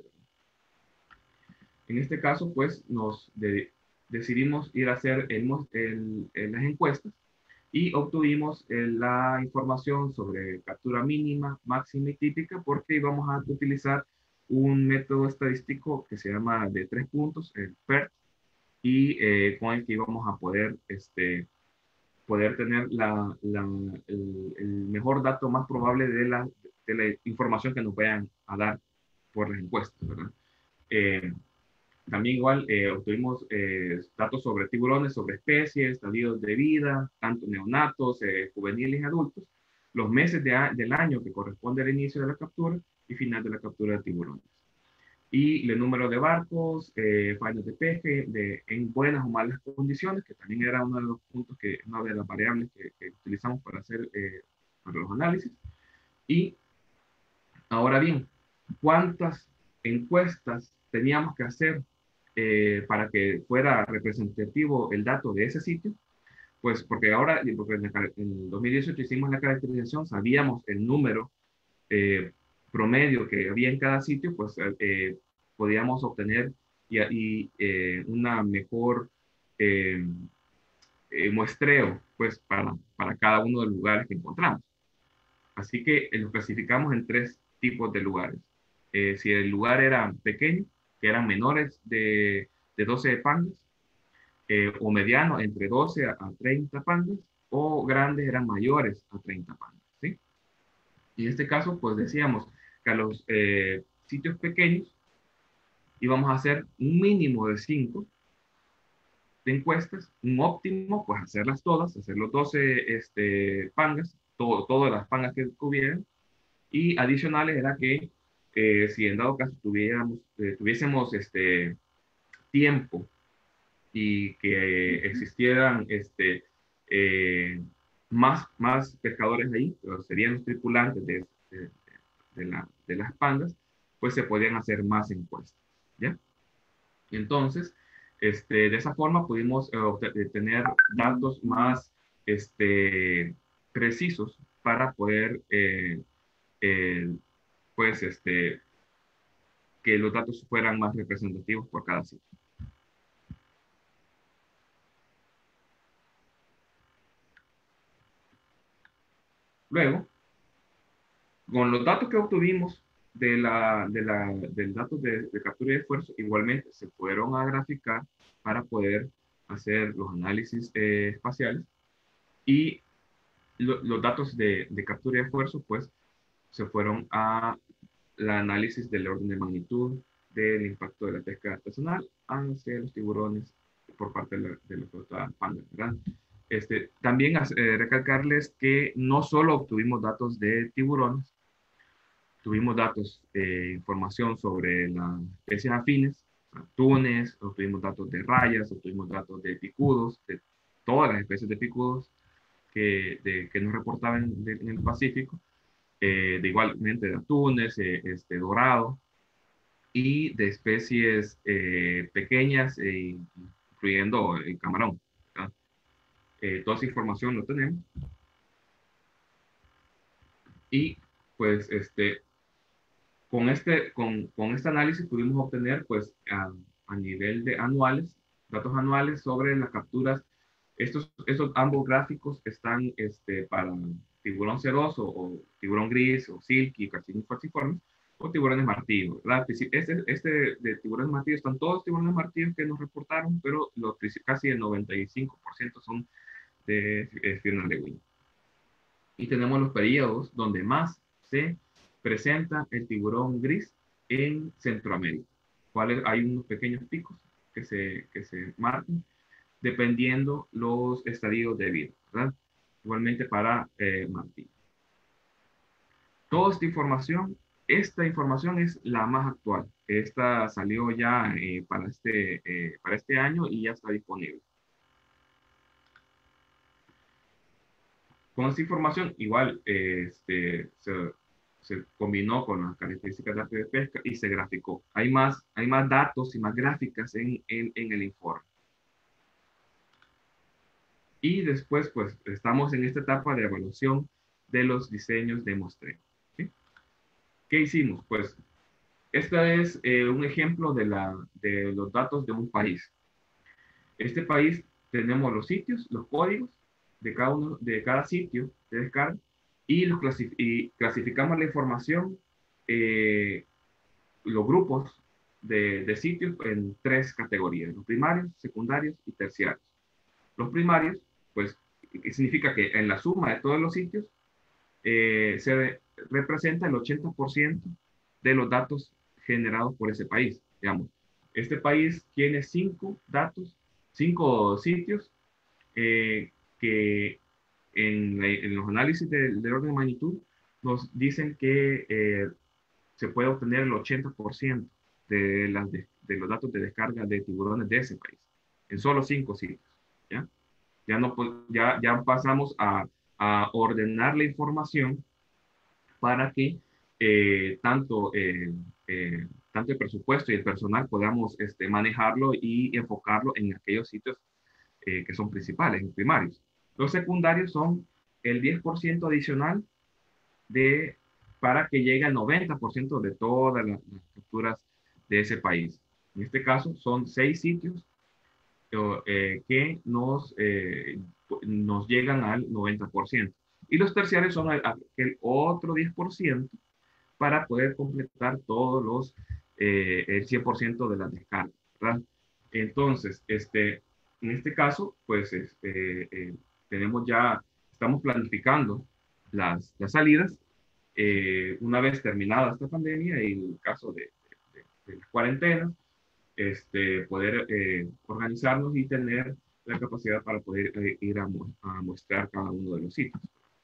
En este caso, pues, nos de, decidimos ir a hacer el, el, el, las encuestas y obtuvimos eh, la información sobre captura mínima, máxima y típica, porque íbamos a utilizar un método estadístico que se llama de tres puntos, el PERT, y eh, con el que íbamos a poder, este, poder tener la, la, el, el, mejor dato más probable de la, de la información que nos vayan a dar por las encuestas, ¿verdad? Eh, También igual eh, obtuvimos eh, datos sobre tiburones, sobre especies, estadios de vida, tanto neonatos, eh, juveniles y adultos, los meses de a, del año que corresponde al inicio de la captura y final de la captura de tiburones. Y el número de barcos, eh, faenas de pesca de, en buenas o malas condiciones, que también era uno de los puntos, que una de las variables que, que utilizamos para hacer eh, para los análisis. Y ahora bien, ¿cuántas encuestas teníamos que hacer eh, para que fuera representativo el dato de ese sitio? Pues porque ahora, porque en, la, en dos mil dieciocho hicimos la caracterización, sabíamos el número eh, promedio que había en cada sitio, pues eh, podíamos obtener y, y eh, una mejor eh, eh, muestreo pues para, para cada uno de los lugares que encontramos. Así que eh, lo clasificamos en tres tipos de lugares. Eh, si el lugar era pequeño, que eran menores de, de doce pangas, eh, o mediano, entre doce a, a treinta pangas, o grandes eran mayores a treinta pangas, ¿sí? Y en este caso, pues decíamos que a los eh, sitios pequeños íbamos a hacer un mínimo de cinco de encuestas, un óptimo, pues hacerlas todas, hacer los doce este, pangas, todo, todas las pangas que hubieran, y adicionales era que eh, si en dado caso tuviéramos, eh, tuviésemos este tiempo y que existieran este, eh, más, más pescadores ahí, pero serían los tripulantes de, de, de, la, de las pandas, pues se podían hacer más encuestas, ¿ya? Entonces, este, de esa forma pudimos eh, tener datos más este, precisos para poder, eh, eh, pues, este, que los datos fueran más representativos por cada sitio. Luego, con los datos que obtuvimos de la, de la, del dato de, de captura y esfuerzo, igualmente se fueron a graficar para poder hacer los análisis eh, espaciales, y lo, los datos de, de captura y esfuerzo, pues, se fueron a la análisis del orden de magnitud del impacto de la pesca artesanal hacia los tiburones por parte de la, de la flota Panga, ¿verdad? Este, también eh, recalcarles que no solo obtuvimos datos de tiburones, tuvimos datos, eh, información sobre las especies afines, atunes, obtuvimos datos de rayas, obtuvimos datos de picudos, de todas las especies de picudos que, de, que nos reportaban de, en el Pacífico, eh, de igualmente de atunes, eh, este, dorado, y de especies eh, pequeñas, eh, incluyendo el camarón. Eh, toda esa información lo tenemos. Y pues este, con, este, con, con este análisis pudimos obtener pues a, a nivel de anuales, datos anuales sobre las capturas. Estos, estos ambos gráficos están este, para tiburón ceroso o tiburón gris o silky, carcini falciformes, o tiburones martillo, ¿verdad? Este, este de tiburones martillo están todos los tiburones martillos que nos reportaron, pero los, casi el noventa y cinco por ciento son de Esphyrna lewini. Y tenemos los periodos donde más se presenta el tiburón gris en Centroamérica. ¿Cuáles? Hay unos pequeños picos que se, que se marcan dependiendo los estadios de vida, ¿verdad? Igualmente para eh, martillo. Toda esta información, esta información es la más actual. Esta salió ya eh, para, este, eh, para este año y ya está disponible. Con esta información, igual, eh, este, se, se combinó con las características de arte de pesca y se graficó. Hay más, hay más datos y más gráficas en, en, en el informe. Y después, pues, estamos en esta etapa de evaluación de los diseños de muestreo. ¿Sí? ¿Qué hicimos? Pues, este es eh, un ejemplo de, la, de los datos de un país. Este país tenemos los sitios, los códigos de cada, uno, de cada sitio de descarga y, los clasif y clasificamos la información, eh, los grupos de, de sitios en tres categorías, los primarios, secundarios y terciarios. Los primarios, pues, significa que en la suma de todos los sitios eh, se representa el ochenta por ciento de los datos generados por ese país. Digamos, este país tiene cinco datos, cinco sitios eh, que en, en, los análisis del de orden de magnitud nos dicen que eh, se puede obtener el ochenta por ciento de, las de, de los datos de descarga de tiburones de ese país, en solo cinco sitios. ¿Ya? Ya, no, ya, ya pasamos a, a ordenar la información para que eh, tanto, eh, eh, tanto el presupuesto y el personal podamos este, manejarlo y enfocarlo en aquellos sitios eh, que son principales, en primarios. Los secundarios son el diez por ciento adicional de, para que llegue al noventa por ciento de todas las, las capturas de ese país. En este caso son seis sitios eh, que nos, eh, nos llegan al noventa por ciento. Y los terciarios son el, el otro diez por ciento para poder completar todos los, eh, el cien por ciento de las descargas, ¿verdad? Entonces, este, en este caso, pues este, eh, tenemos ya, estamos planificando las, las salidas eh, una vez terminada esta pandemia y el caso de, de, de las cuarentenas, este, poder eh, organizarnos y tener la capacidad para poder eh, ir a, mu a muestrar cada uno de los sitios.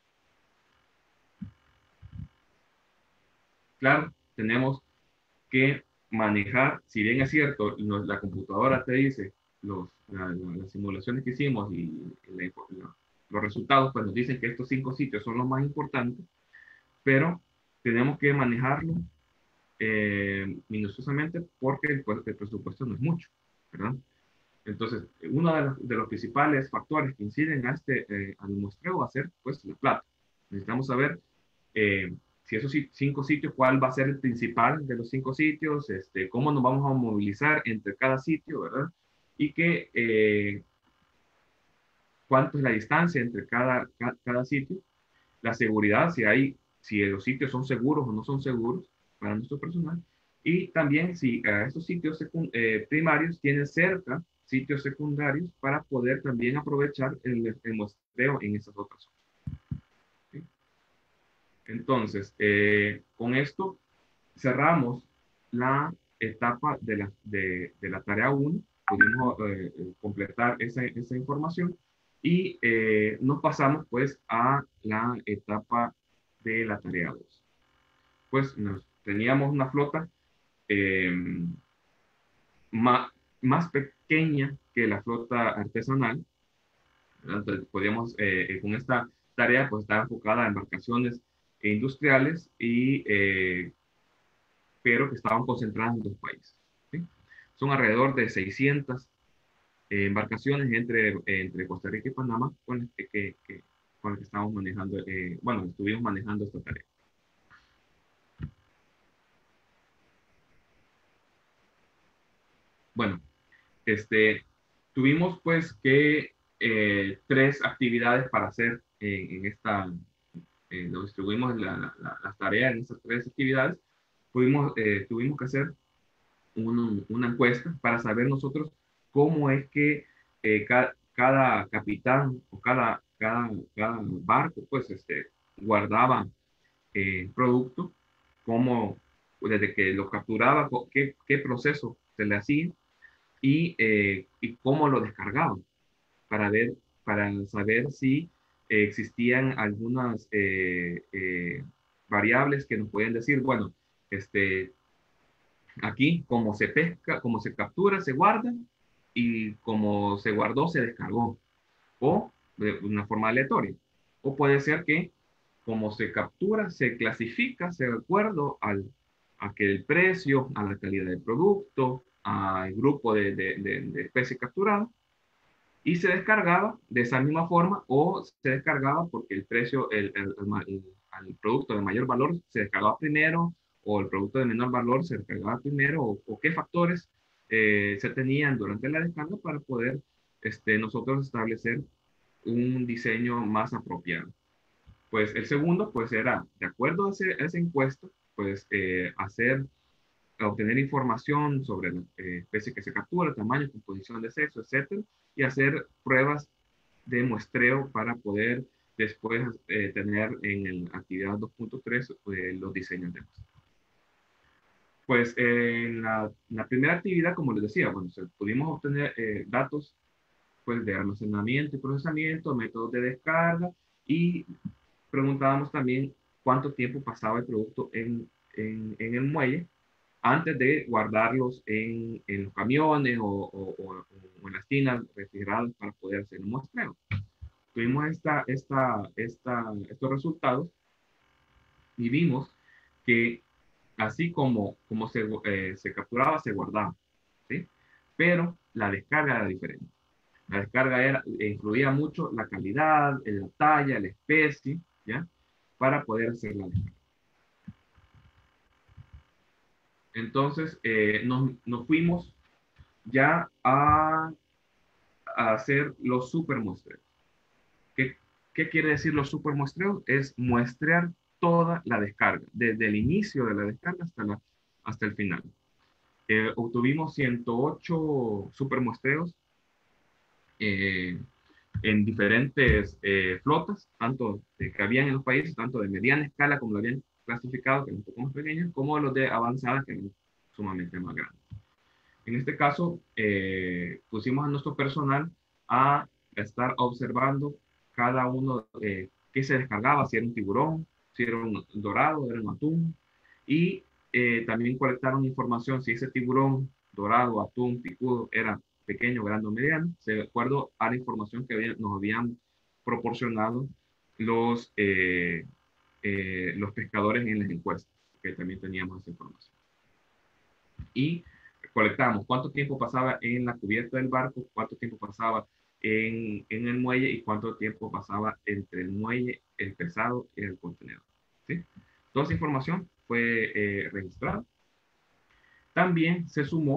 Claro, tenemos que manejar, si bien es cierto, nos, la computadora te dice los, la, la, las simulaciones que hicimos y la, la, los resultados, pues nos dicen que estos cinco sitios son los más importantes, pero tenemos que manejarlo eh, minuciosamente porque el, el presupuesto no es mucho, ¿verdad? Entonces, uno de los, de los principales factores que inciden a este, eh, al muestreo va a ser, pues, la plata. Necesitamos saber eh, si esos cinco sitios, cuál va a ser el principal de los cinco sitios, este, cómo nos vamos a movilizar entre cada sitio, ¿verdad? Y que, eh, cuánto es la distancia entre cada, cada, cada sitio, la seguridad, si hay, si los sitios son seguros o no son seguros para nuestro personal, y también si a estos sitios eh, primarios tienen cerca sitios secundarios para poder también aprovechar el, el muestreo en esas otras zonas. ¿Sí? Entonces, eh, con esto cerramos la etapa de la, de, de la tarea uno, pudimos eh, completar esa, esa información y eh, nos pasamos pues a la etapa de la tarea dos. Pues nos, teníamos una flota eh, más, más pequeña que la flota artesanal. Entonces, podíamos, eh, con esta tarea, pues estar enfocada a embarcaciones industriales, y, eh, pero que estaban concentradas en dos países. ¿Sí? Son alrededor de seiscientas eh, embarcaciones entre, entre Costa Rica y Panamá con las que, que, que, con las que estamos manejando, eh, bueno, estuvimos manejando esta tarea. Bueno, este, tuvimos pues que eh, tres actividades para hacer eh, en esta, eh, lo distribuimos la, la, las tareas en estas tres actividades. Pudimos, eh, tuvimos que hacer un, una encuesta para saber nosotros cómo es que eh, ca, cada capitán o cada, cada, cada barco pues este, guardaba eh, producto, cómo, desde que lo capturaba, qué, qué proceso se le hacía y, eh, y cómo lo descargaban para ver, para saber si eh, existían algunas eh, eh, variables que nos pueden decir, bueno, este, aquí como se pesca, como se captura, se guarda, y como se guardó, se descargó, o de una forma aleatoria. O puede ser que como se captura, se clasifica de acuerdo al, a que el precio, a la calidad del producto, al grupo de, de, de, de especie capturada, y se descargaba de esa misma forma o se descargaba porque el precio, el, el, el, el producto de mayor valor se descargaba primero o el producto de menor valor se descargaba primero o, o qué factores eh, se tenían durante la descarga para poder este, nosotros establecer un diseño más apropiado. Pues el segundo, pues era, de acuerdo a, ese, a esa encuesta, pues eh, hacer, obtener información sobre la eh, especie que se captura, tamaño, composición de sexo, etcétera, y hacer pruebas de muestreo para poder después eh, tener en la actividad dos punto tres eh, los diseños de muestreo. Pues eh, en la, la, primera actividad, como les decía, bueno, se, pudimos obtener eh, datos pues, de almacenamiento y procesamiento, métodos de descarga y preguntábamos también cuánto tiempo pasaba el producto en, en, en el muelle antes de guardarlos en, en los camiones o, o, o, o en las tinas refrigeradas para poder hacer un muestreo. Tuvimos esta, esta, esta, estos resultados y vimos que así como, como se, eh, se capturaba, se guardaba, ¿sí? Pero la descarga era diferente. La descarga era, influía mucho la calidad, la talla, la especie, ¿ya? Para poder hacer la descarga. Entonces, eh, nos, nos, fuimos ya a, a hacer los supermuestreos. ¿Qué, ¿Qué quiere decir los supermuestreos? Es muestrear toda la descarga, desde el inicio de la descarga hasta, la, hasta el final. Eh, obtuvimos ciento ocho supermuestreos eh, en diferentes eh, flotas, tanto de, que habían en los países, tanto de mediana escala, como lo habían clasificado, que eran un poco más pequeños, como los de avanzada, que eran sumamente más grandes. En este caso, eh, pusimos a nuestro personal a estar observando cada uno eh, qué se descargaba, si era un tiburón, si era un dorado, era un atún, y eh, también colectaron información si ese tiburón, dorado, atún, picudo, era pequeño, grande o mediano, de acuerdo a la información que había, nos habían proporcionado los, eh, eh, los pescadores en las encuestas, que también teníamos esa información. Y colectamos cuánto tiempo pasaba en la cubierta del barco, cuánto tiempo pasaba en, en el muelle y cuánto tiempo pasaba entre el muelle, el pesado y el contenedor. ¿Sí? Toda esa información fue eh, registrada. También se sumó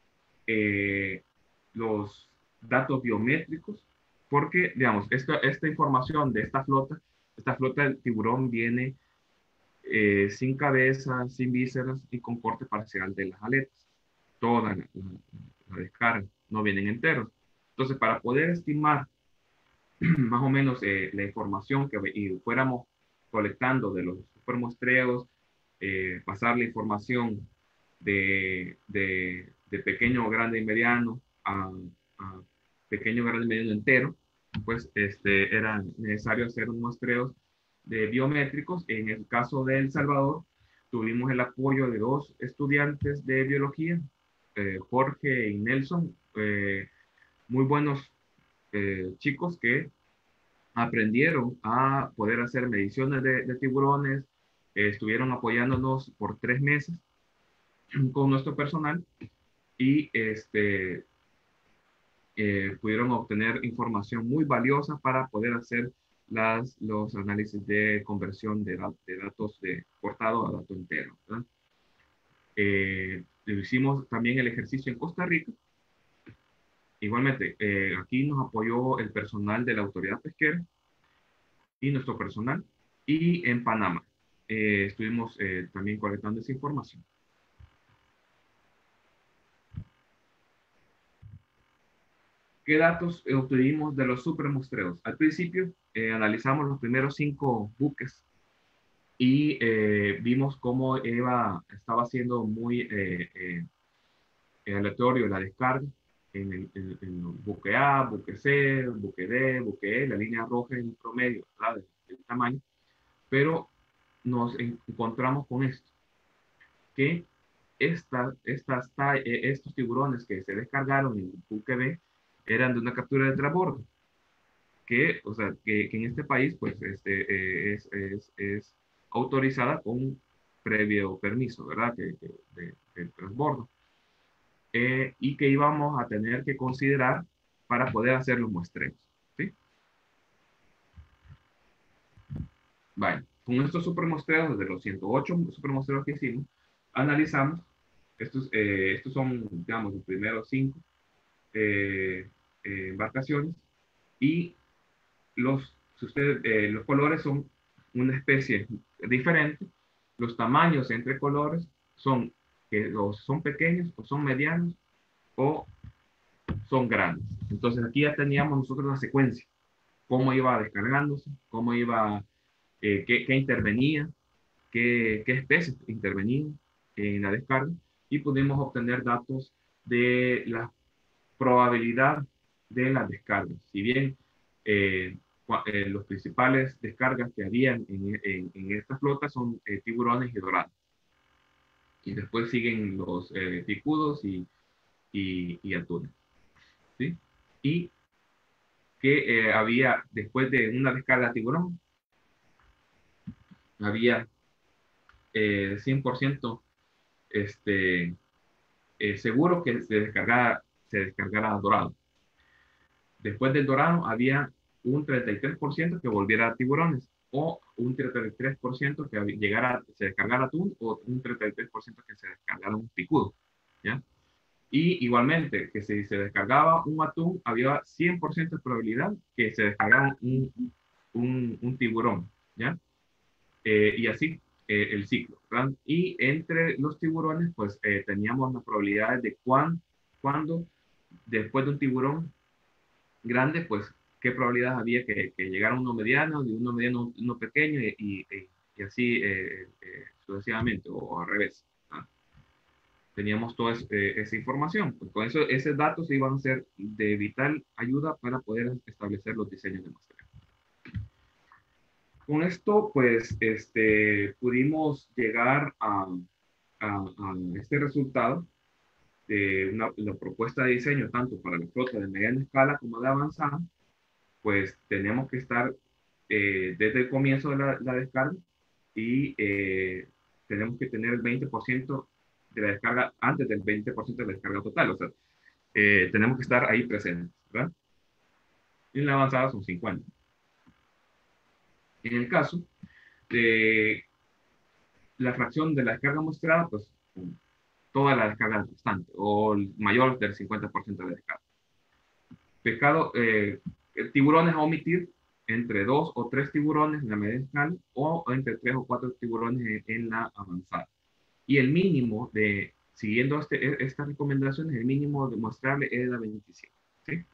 eh, los datos biométricos, porque, digamos, esta, esta información de esta flota, esta flota del tiburón viene eh, sin cabeza, sin vísceras y con corte parcial de las aletas. Toda la, la, la descarga, no vienen enteros. Entonces, para poder estimar más o menos eh, la información que y fuéramos colectando de los supermuestreos, eh, pasar la información de, de, de pequeño, grande y mediano a, a pequeño, grande y mediano entero, pues este, era necesario hacer un muestreo de biométricos. En el caso de El Salvador, tuvimos el apoyo de dos estudiantes de biología, eh, Jorge y Nelson, eh, muy buenos eh, chicos que aprendieron a poder hacer mediciones de, de tiburones, eh, estuvieron apoyándonos por tres meses con nuestro personal y este, eh, pudieron obtener información muy valiosa para poder hacer las, los análisis de conversión de, de datos de cortado a dato entero. Eh, hicimos también el ejercicio en Costa Rica. Igualmente, eh, aquí nos apoyó el personal de la autoridad pesquera y nuestro personal. Y en Panamá eh, estuvimos eh, también colectando esa información. ¿Qué datos obtuvimos de los supermustreos? Al principio eh, analizamos los primeros cinco buques y eh, vimos cómo Eva estaba siendo muy eh, eh, aleatorio la descarga en el, en, en el buque A, buque C, buque D, buque E, la línea roja en promedio, ¿verdad? Del tamaño, pero nos encontramos con esto, que esta, estas, estos tiburones que se descargaron en el buque B eran de una captura de transbordo. que, o sea, que, que en este país pues este, eh, es, es, es autorizada con previo permiso, ¿verdad? Que, que- de, del transbordo. Eh, y que íbamos a tener que considerar para poder hacer los muestreos, ¿sí? Vale, con estos supermuestreos, de los ciento ocho supermuestreos que hicimos, analizamos, estos, eh, estos son, digamos, los primeros cinco eh, eh, embarcaciones, y los, si ustedes, eh, los colores son una especie diferente, los tamaños entre colores son, que o son pequeños, o son medianos, o son grandes. Entonces aquí ya teníamos nosotros la secuencia, cómo iba descargándose, cómo iba, eh, qué, qué intervenía, qué, qué especies intervenían en la descarga, y pudimos obtener datos de la probabilidad de las descargas. Si bien eh, eh, los principales descargas que habían en, en, en esta flota son eh, tiburones y dorados. Y después siguen los eh, picudos y, y, y atunes, ¿sí? Y que eh, había, después de una descarga de tiburón, había eh, cien por ciento este, eh, seguro que se descargara, se descargara dorado. Después del dorado había un treinta y tres por ciento que volviera a tiburones, o un treinta y tres por ciento que llegara, se descargara atún, o un treinta y tres por ciento que se descargara un picudo, ¿ya? Y igualmente, que si se descargaba un atún, había cien por ciento de probabilidad que se descargara un, un, un tiburón, ¿ya? Eh, y así eh, el ciclo, ¿verdad? Y entre los tiburones, pues eh, teníamos las probabilidades de cuán, cuándo, después de un tiburón grande, pues qué probabilidades había que, que llegara uno mediano, de uno mediano uno pequeño, y, y, y así eh, eh, sucesivamente, o, o al revés, ¿ah? Teníamos toda es, eh, esa información. Pues con eso, esos datos iban a ser de vital ayuda para poder establecer los diseños de muestreo. Con esto, pues, este, pudimos llegar a, a, a este resultado de una, una propuesta de diseño tanto para la flota de mediana escala como de avanzada. Pues tenemos que estar eh, desde el comienzo de la, la descarga, y eh, tenemos que tener el veinte por ciento de la descarga antes del veinte por ciento de la descarga total. O sea, eh, tenemos que estar ahí presentes, ¿verdad? Y en la avanzada son cincuenta. En el caso de la fracción de la descarga muestrada, pues toda la descarga restante, o el mayor del cincuenta por ciento de la descarga. Pescado, eh, tiburones a omitir, entre dos o tres tiburones en la media escala, o entre tres o cuatro tiburones en, en la avanzada. Y el mínimo de, siguiendo este, estas recomendaciones, el mínimo demostrable era veintisiete, ¿sí?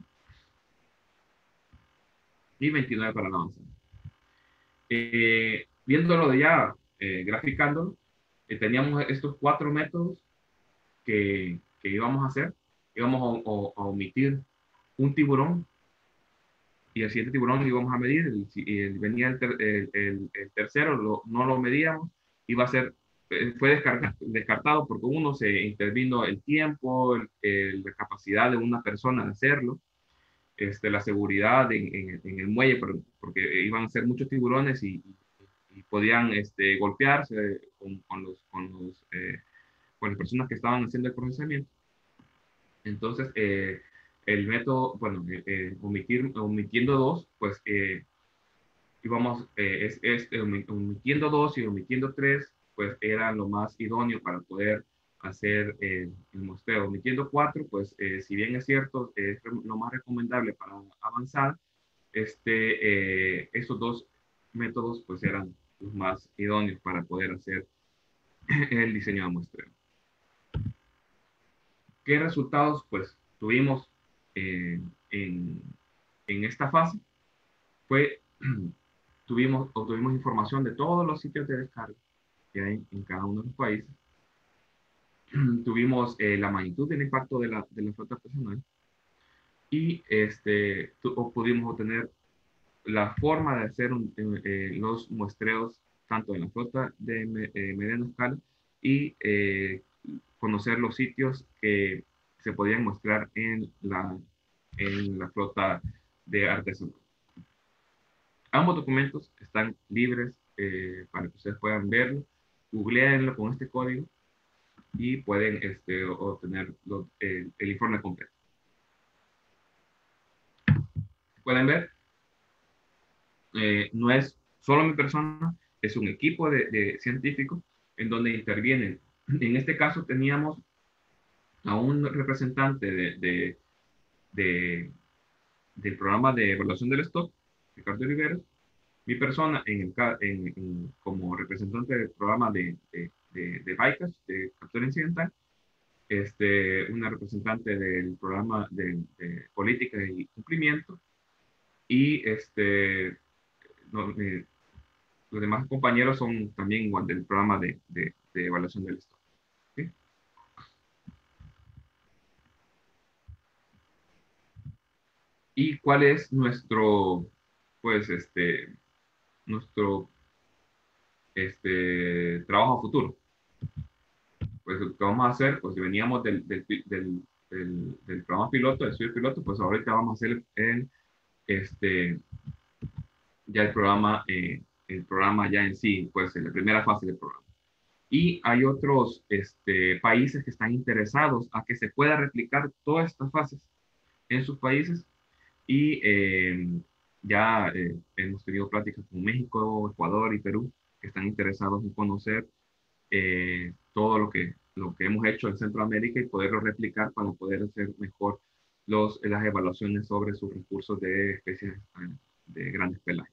Y veintinueve para la avanzada. Eh, viéndolo de ya, eh, graficándolo, eh, teníamos estos cuatro métodos que, que íbamos a hacer. Íbamos a, a, a omitir un tiburón, y el siguiente tiburón lo íbamos a medir, el, el, venía el, ter, el, el, el tercero, lo, no lo medíamos, iba a ser, fue descarga, descartado porque uno se intervino el tiempo, el, el, la capacidad de una persona de hacerlo, este, la seguridad en, en, en el muelle, porque iban a ser muchos tiburones, y, y podían este, golpearse con, con, los, con, los, eh, con las personas que estaban haciendo el procesamiento. Entonces, eh, el método, bueno, eh, eh, omitir, omitiendo dos, pues eh, íbamos, eh, es, es, eh, omitiendo dos y omitiendo tres, pues era lo más idóneo para poder hacer eh, el muestreo. Omitiendo cuatro, pues eh, si bien es cierto, es lo más recomendable para avanzar, este, eh, esos dos métodos pues eran los más idóneos para poder hacer el diseño de muestreo. ¿Qué resultados pues tuvimos eh, en, en esta fase? Fue, tuvimos, obtuvimos información de todos los sitios de descarga que hay en cada uno de los países. Tuvimos eh, la magnitud del impacto de la, de la flota personal, y este, tu, pudimos obtener la forma de hacer un, eh, los muestreos tanto en la flota de me, eh, mediana escala, y eh, conocer los sitios que se podían mostrar en la, en la flota de artesanal. Ambos documentos están libres eh, para que ustedes puedan verlo. Googleenlo con este código y pueden este, obtener los, el, el informe completo. Pueden ver, eh, no es solo mi persona, es un equipo de, de científicos en donde intervienen. En este caso teníamos a un representante de, de, de, del programa de evaluación del stock, Ricardo Rivera, mi persona en el, en, en, como representante del programa de, de, de, de BICAS, de captura incidental, este, una representante del programa de, de política y cumplimiento, y este, no, eh, los demás compañeros son también igual del programa de, de, de evaluación del stock. ¿Sí? ¿Y cuál es nuestro, pues, este, nuestro este, trabajo futuro? Pues lo que vamos a hacer, pues si veníamos del, del, del, del, del programa piloto, del estudio piloto, pues ahorita vamos a hacer el, este, ya el programa, eh, el programa ya en sí, pues en la primera fase del programa. Y hay otros este, países que están interesados a que se pueda replicar todas estas fases en sus países. Y eh, ya eh, hemos tenido pláticas con México, Ecuador y Perú, que están interesados en conocer eh, todo lo que, lo que hemos hecho en Centroamérica y poderlo replicar para poder hacer mejor los, las evaluaciones sobre sus recursos de especies eh, de grandes pelajes.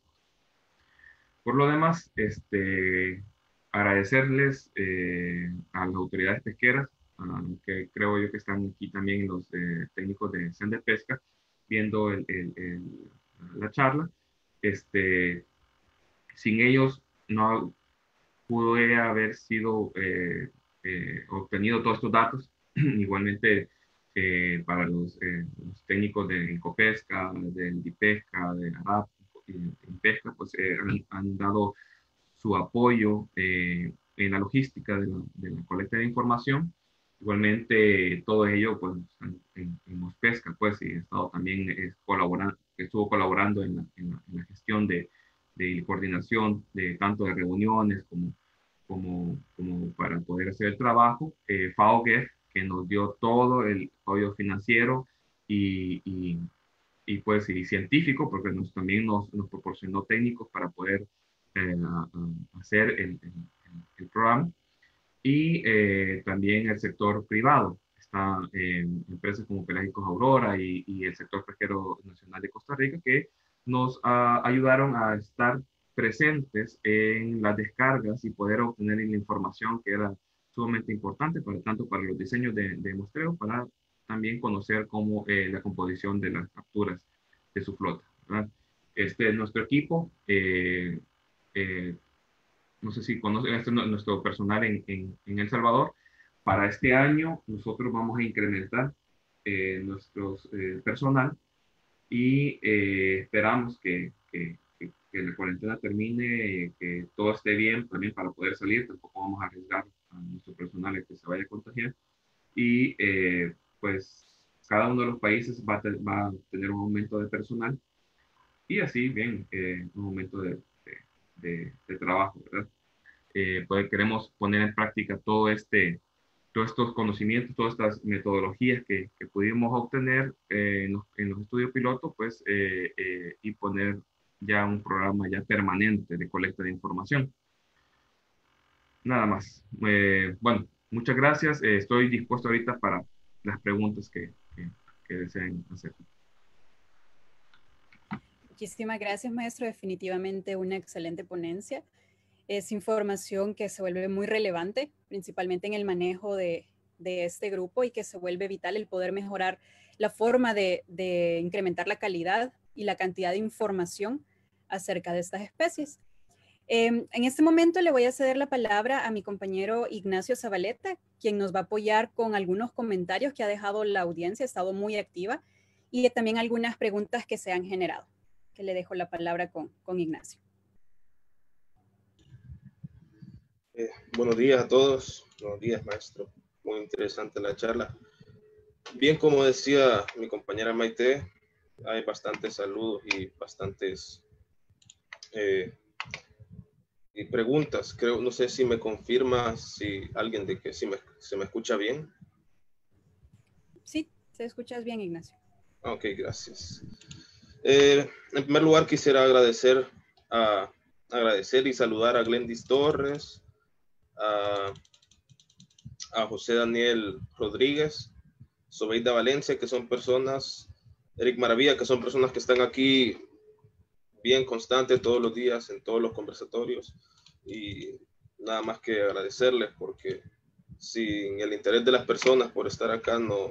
Por lo demás, este, agradecerles eh, a las autoridades pesqueras, uh, que creo yo que están aquí también los eh, técnicos de C E N de Pesca, viendo el, el, el, la charla. Este, sin ellos no pudo haber sido eh, eh, obtenido todos estos datos. Igualmente, eh, para los, eh, los técnicos de Incopesca, del DIPESCA, de ARAP, Pesca, pues eh, han, han dado su apoyo eh, en la logística de la, de la, colecta de información. Igualmente, todo ello, pues, en, en, en Mospesca, pues, y he estado también eh, colaborando, estuvo colaborando en la, en la, en la gestión de, de coordinación de tanto de reuniones como, como, como para poder hacer el trabajo. Eh, FAOGEF, que nos dio todo el apoyo financiero y, y, y pues, y científico, porque nos, también nos, nos proporcionó técnicos para poder eh, a, a hacer el, el, el, programa. Y eh, también el sector privado. Está eh, empresas como Pelágicos Aurora y, y el sector pesquero nacional de Costa Rica que nos uh, ayudaron a estar presentes en las descargas y poder obtener la información que era sumamente importante, para, tanto para los diseños de, de muestreo, para también conocer cómo eh, la composición de las capturas de su flota, ¿verdad? Este, nuestro equipo, eh, eh, no sé si conocen, este es nuestro personal en, en, en El Salvador. Para este año nosotros vamos a incrementar eh, nuestro eh, personal y eh, esperamos que, que, que, que, la cuarentena termine, que todo esté bien también para poder salir. Tampoco vamos a arriesgar a nuestro personal a que se vaya a contagiar. Y eh, pues cada uno de los países va a, te, va a tener un aumento de personal y así bien, eh, un aumento de, de, de, de trabajo, ¿verdad? Eh, pues queremos poner en práctica todo este, todos estos conocimientos, todas estas metodologías que, que pudimos obtener eh, en, los, en, los, estudios pilotos, pues, eh, eh, y poner ya un programa ya permanente de colecta de información. Nada más. Eh, bueno, muchas gracias. Eh, estoy dispuesto ahorita para las preguntas que, que, que deseen hacer. Muchísimas gracias, maestro. Definitivamente una excelente ponencia. Es información que se vuelve muy relevante, principalmente en el manejo de, de este grupo, y que se vuelve vital el poder mejorar la forma de, de incrementar la calidad y la cantidad de información acerca de estas especies. Eh, en este momento le voy a ceder la palabra a mi compañero Ignacio Zabaleta, quien nos va a apoyar con algunos comentarios que ha dejado la audiencia, ha estado muy activa, y también algunas preguntas que se han generado. Que le dejo la palabra con, con Ignacio. Eh, buenos días a todos. Buenos días, maestro. Muy interesante la charla. Bien, como decía mi compañera Maite, hay bastantes saludos y bastantes eh, y preguntas. Creo, no sé si me confirma, si alguien de que si me, se me escucha bien. Sí, te escuchas bien, Ignacio. Ok, gracias. Eh, en primer lugar, quisiera agradecer, a, agradecer y saludar a Glendis Torres, a, a José Daniel Rodríguez, Sobeida Valencia, que son personas, Eric Maravilla, que son personas que están aquí bien constantes todos los días en todos los conversatorios, y nada más que agradecerles, porque sin el interés de las personas por estar acá no,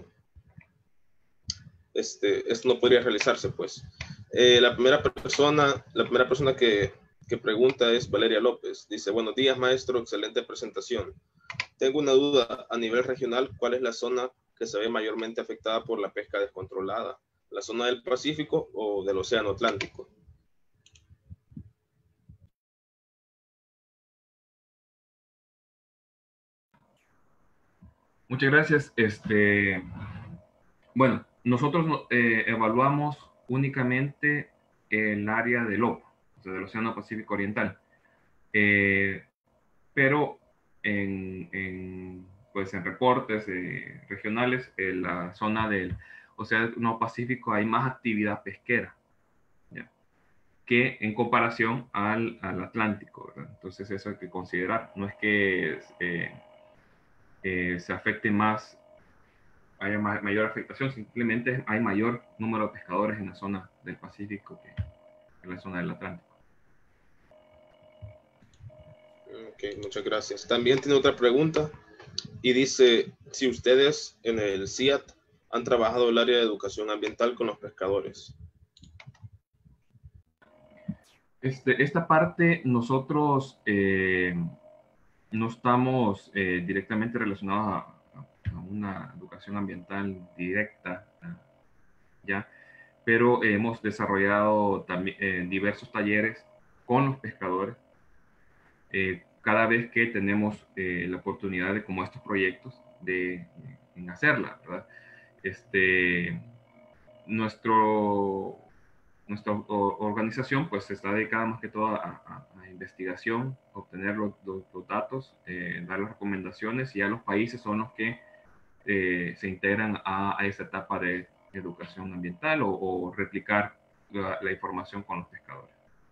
este, esto no podría realizarse, pues. Eh, la primera persona, la primera persona que, que pregunta es Valeria López. Dice, buenos días, maestro, excelente presentación. Tengo una duda a nivel regional, ¿cuál es la zona que se ve mayormente afectada por la pesca descontrolada? ¿La zona del Pacífico o del Océano Atlántico? Muchas gracias. Este, bueno, nosotros eh, evaluamos únicamente el área del O P, o sea, del Océano Pacífico Oriental. Eh, pero en, en, pues en reportes eh, regionales, en la zona del Océano Pacífico hay más actividad pesquera, ¿ya? Que en comparación al, al Atlántico, ¿verdad? Entonces eso hay que considerar. No es que eh, eh, se afecte más, haya ma mayor afectación, simplemente hay mayor número de pescadores en la zona del Pacífico que en la zona del Atlántico. Ok, muchas gracias. También tiene otra pregunta y dice, si ustedes en el C I A T han trabajado el área de educación ambiental con los pescadores. Este, esta parte nosotros eh, no estamos eh, directamente relacionados a, a, una educación ambiental directa, ¿ya? Pero eh, hemos desarrollado también eh, diversos talleres con los pescadores eh, cada vez que tenemos eh, la oportunidad de, como estos proyectos, de en hacerla, ¿verdad? Este, nuestro, nuestra organización pues está dedicada más que todo a, a, a investigación, obtener los, los, los datos, eh, dar las recomendaciones, y ya los países son los que eh, se integran a, a esta etapa de educación ambiental o, o replicar la, la información con los pescadores.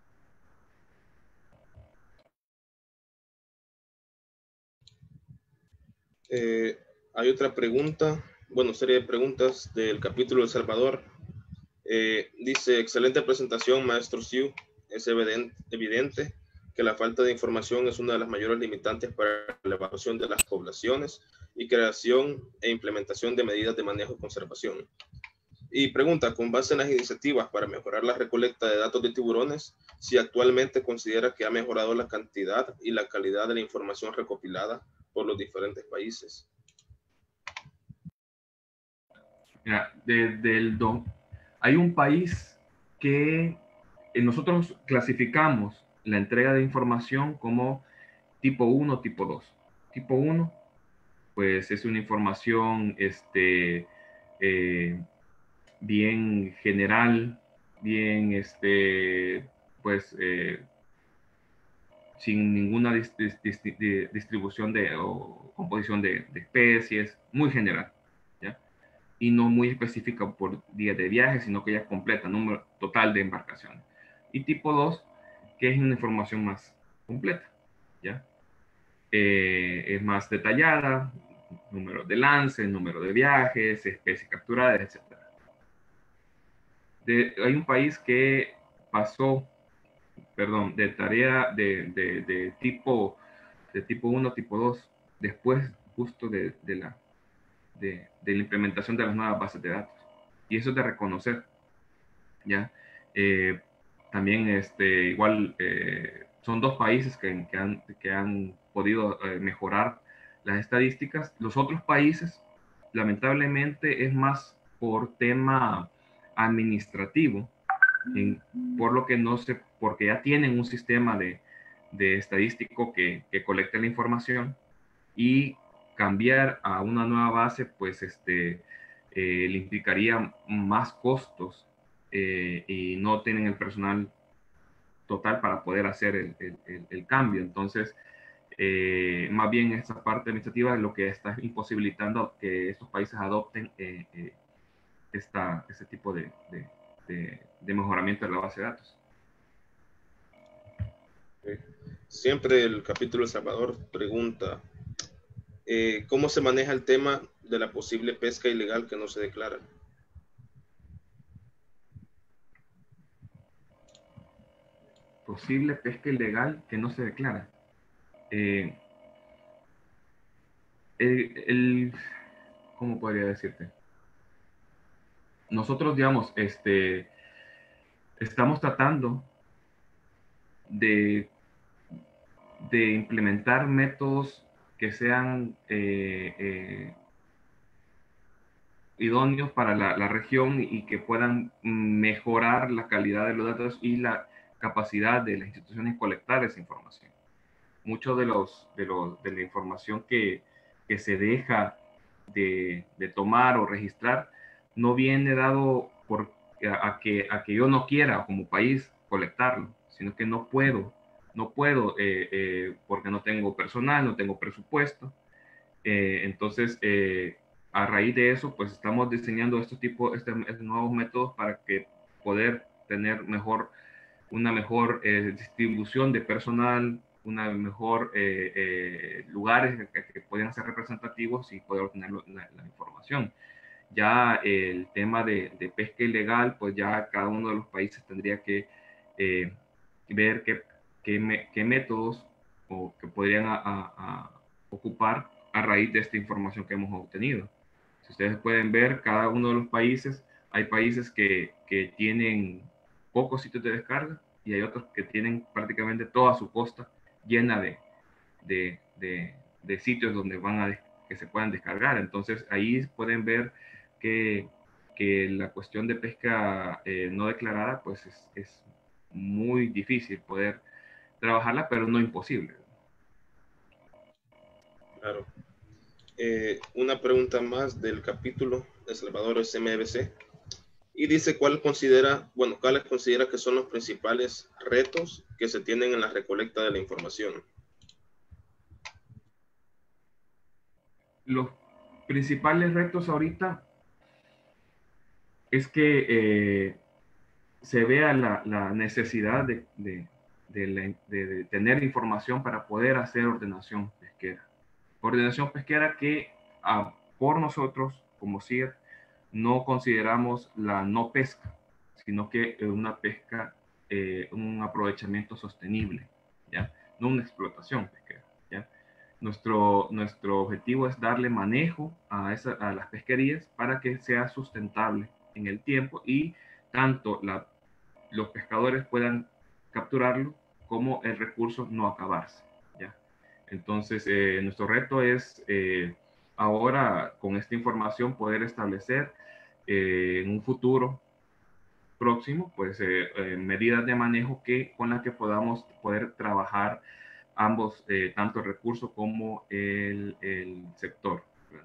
Eh, hay otra pregunta, bueno, serie de preguntas del capítulo El Salvador. Eh, dice, excelente presentación, maestro Siu. Es evidente, evidente que la falta de información es una de las mayores limitantes para la evaluación de las poblaciones y creación e implementación de medidas de manejo y conservación. Y pregunta, con base en las iniciativas para mejorar la recolecta de datos de tiburones, si actualmente considera que ha mejorado la cantidad y la calidad de la información recopilada por los diferentes países. Mira, desde el don, hay un país que nosotros clasificamos la entrega de información como tipo uno, tipo dos. Tipo uno, pues es una información este, eh, bien general, bien, este, pues, eh, sin ninguna dis dis dis distribución de, o composición de, de especies, muy general, ¿ya? Y no muy específica por días de viaje, sino que ya completa, número total de embarcaciones. Y tipo dos, que es una información más completa, ¿ya? Eh, es más detallada, número de lances, número de viajes, especies capturadas, etcétera. De, hay un país que pasó, perdón, de tarea de, de, de tipo de tipo uno, tipo dos, después justo de, de la, de, de la implementación de las nuevas bases de datos. Y eso es de reconocer, ¿ya? Eh, también, este, igual, eh, son dos países que, que, han, que han podido eh, mejorar las estadísticas. Los otros países, lamentablemente, es más por tema administrativo, en, por lo que no se, porque ya tienen un sistema de, de estadístico que, que colecta la información, y cambiar a una nueva base, pues este, eh, le implicaría más costos eh, y no tienen el personal total para poder hacer el, el, el, el cambio. Entonces, eh, más bien esta parte administrativa es lo que está imposibilitando que estos países adopten eh, eh, esta, este tipo de, de, de, de mejoramiento de la base de datos. Siempre el capítulo El Salvador pregunta, eh, ¿cómo se maneja el tema de la posible pesca ilegal que no se declara? Posible pesca ilegal que no se declara. Eh, el, el, ¿Cómo podría decirte? Nosotros, digamos, este, estamos tratando de, de implementar métodos que sean eh, eh, idóneos para la, la región y que puedan mejorar la calidad de los datos y la capacidad de las instituciones en colectar esa información. Mucho de, los, de, los, de la información que, que se deja de, de tomar o registrar no viene dado por, a, a, que, a que yo no quiera como país colectarlo, sino que no puedo, no puedo eh, eh, porque no tengo personal, no tengo presupuesto. Eh, entonces, eh, a raíz de eso, pues estamos diseñando estos tipos, estos, estos nuevos métodos para que poder tener mejor, una mejor eh, distribución de personal, una mejor eh, eh, lugares que, que puedan ser representativos y poder obtener la, la información. Ya el tema de, de pesca ilegal, pues ya cada uno de los países tendría que eh, ver qué, qué, qué métodos o que podrían a, a, a ocupar a raíz de esta información que hemos obtenido. Si ustedes pueden ver, cada uno de los países, hay países que, que tienen pocos sitios de descarga y hay otros que tienen prácticamente toda su costa llena de, de, de, de sitios donde van a, que se puedan descargar. Entonces ahí pueden ver que, que la cuestión de pesca eh, no declarada pues es, es muy difícil poder trabajarla, pero no imposible. Claro. Eh, una pregunta más del capítulo de Salvador S M B C y dice cuál considera, bueno, cuáles considera que son los principales retos que se tienen en la recolecta de la información. Los principales retos ahorita es que eh, se vea la, la necesidad de, de, de, la, de, de tener información para poder hacer ordenación pesquera. Ordenación pesquera que ah, por nosotros, como C I E T, no consideramos la no pesca, sino que una pesca, eh, un aprovechamiento sostenible, ¿ya? No una explotación pesquera, ¿ya? Nuestro, nuestro objetivo es darle manejo a, esa, a las pesquerías para que sea sustentable en el tiempo y tanto la, los pescadores puedan capturarlo como el recurso no acabarse, ¿ya? Entonces, eh, nuestro reto es eh, ahora con esta información poder establecer eh, en un futuro próximo, pues eh, eh, medidas de manejo que, con las que podamos poder trabajar ambos, eh, tanto el recurso como el, el sector.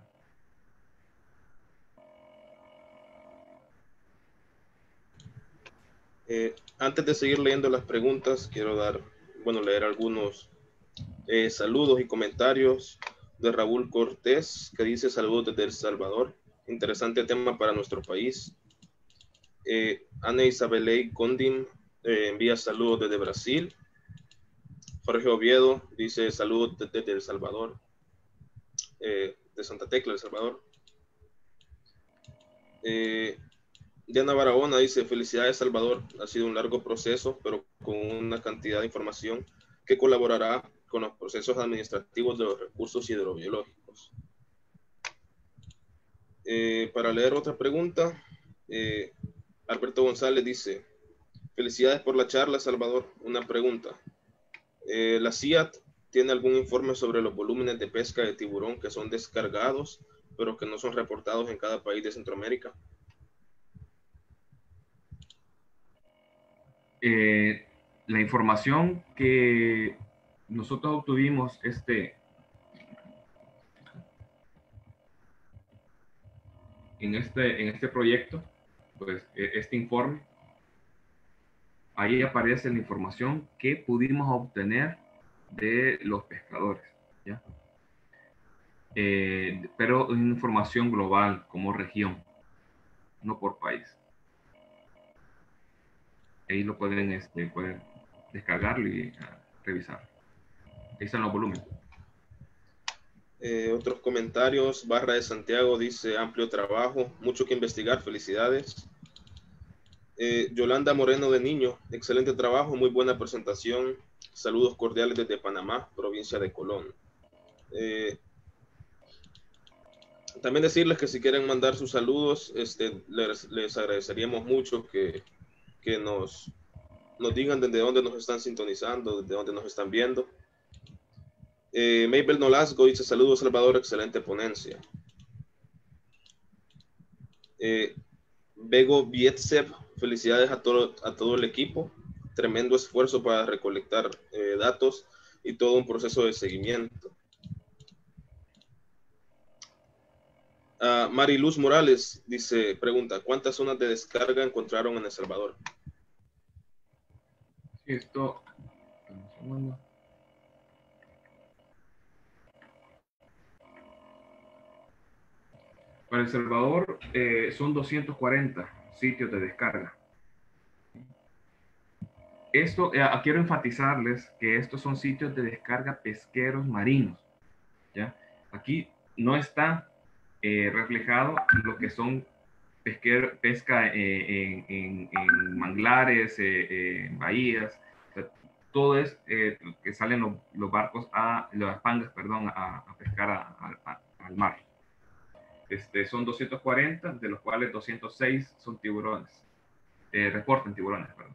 Eh, antes de seguir leyendo las preguntas, quiero dar, bueno, leer algunos eh, saludos y comentarios de Raúl Cortés, que dice saludos desde El Salvador. Interesante tema para nuestro país. Eh, Ana Isabeley Condim eh, envía saludos desde Brasil. Jorge Oviedo dice saludos desde, desde El Salvador, eh, de Santa Tecla, El Salvador. Eh, Diana Barahona dice felicidades Salvador, ha sido un largo proceso, pero con una cantidad de información que colaborará con los procesos administrativos de los recursos hidrobiológicos. Eh, para leer otra pregunta, eh, Alberto González dice, felicidades por la charla, Salvador. Una pregunta, eh, ¿la C I A T tiene algún informe sobre los volúmenes de pesca de tiburón que son descargados, pero que no son reportados en cada país de Centroamérica? Eh, la información que nosotros obtuvimos este, en, este, en este proyecto, pues este informe, ahí aparece la información que pudimos obtener de los pescadores, ¿ya? Eh, pero es información global, como región, no por país. Ahí lo pueden, este, pueden descargarlo y uh, revisar. Ahí están los volúmenes. Eh, otros comentarios. Barra de Santiago dice: amplio trabajo, mucho que investigar, felicidades. Eh, Yolanda Moreno de Niño: excelente trabajo, muy buena presentación, saludos cordiales desde Panamá, provincia de Colón. Eh, también decirles que si quieren mandar sus saludos, este, les, les agradeceríamos mucho que, que nos, nos digan desde dónde nos están sintonizando, desde dónde nos están viendo. Eh, Mabel Nolasco dice: saludos Salvador, excelente ponencia. Eh, Bego Vietsev: felicidades a todo, a todo el equipo, tremendo esfuerzo para recolectar eh, datos y todo un proceso de seguimiento. Uh, Mariluz Morales dice, pregunta: ¿cuántas zonas de descarga encontraron en El Salvador? Sí, esto... Para El Salvador eh, son doscientos cuarenta sitios de descarga. Esto, eh, quiero enfatizarles que estos son sitios de descarga pesqueros marinos, ¿ya? Aquí no está eh, reflejado lo que son pesquer, pesca eh, en, en, en manglares, eh, eh, en bahías. O sea, todo es eh, que salen los, los barcos, a, las pangas, perdón, a, a pescar a, a, al mar. Este, son doscientos cuarenta, de los cuales doscientos seis son tiburones. Eh, reportan tiburones, perdón.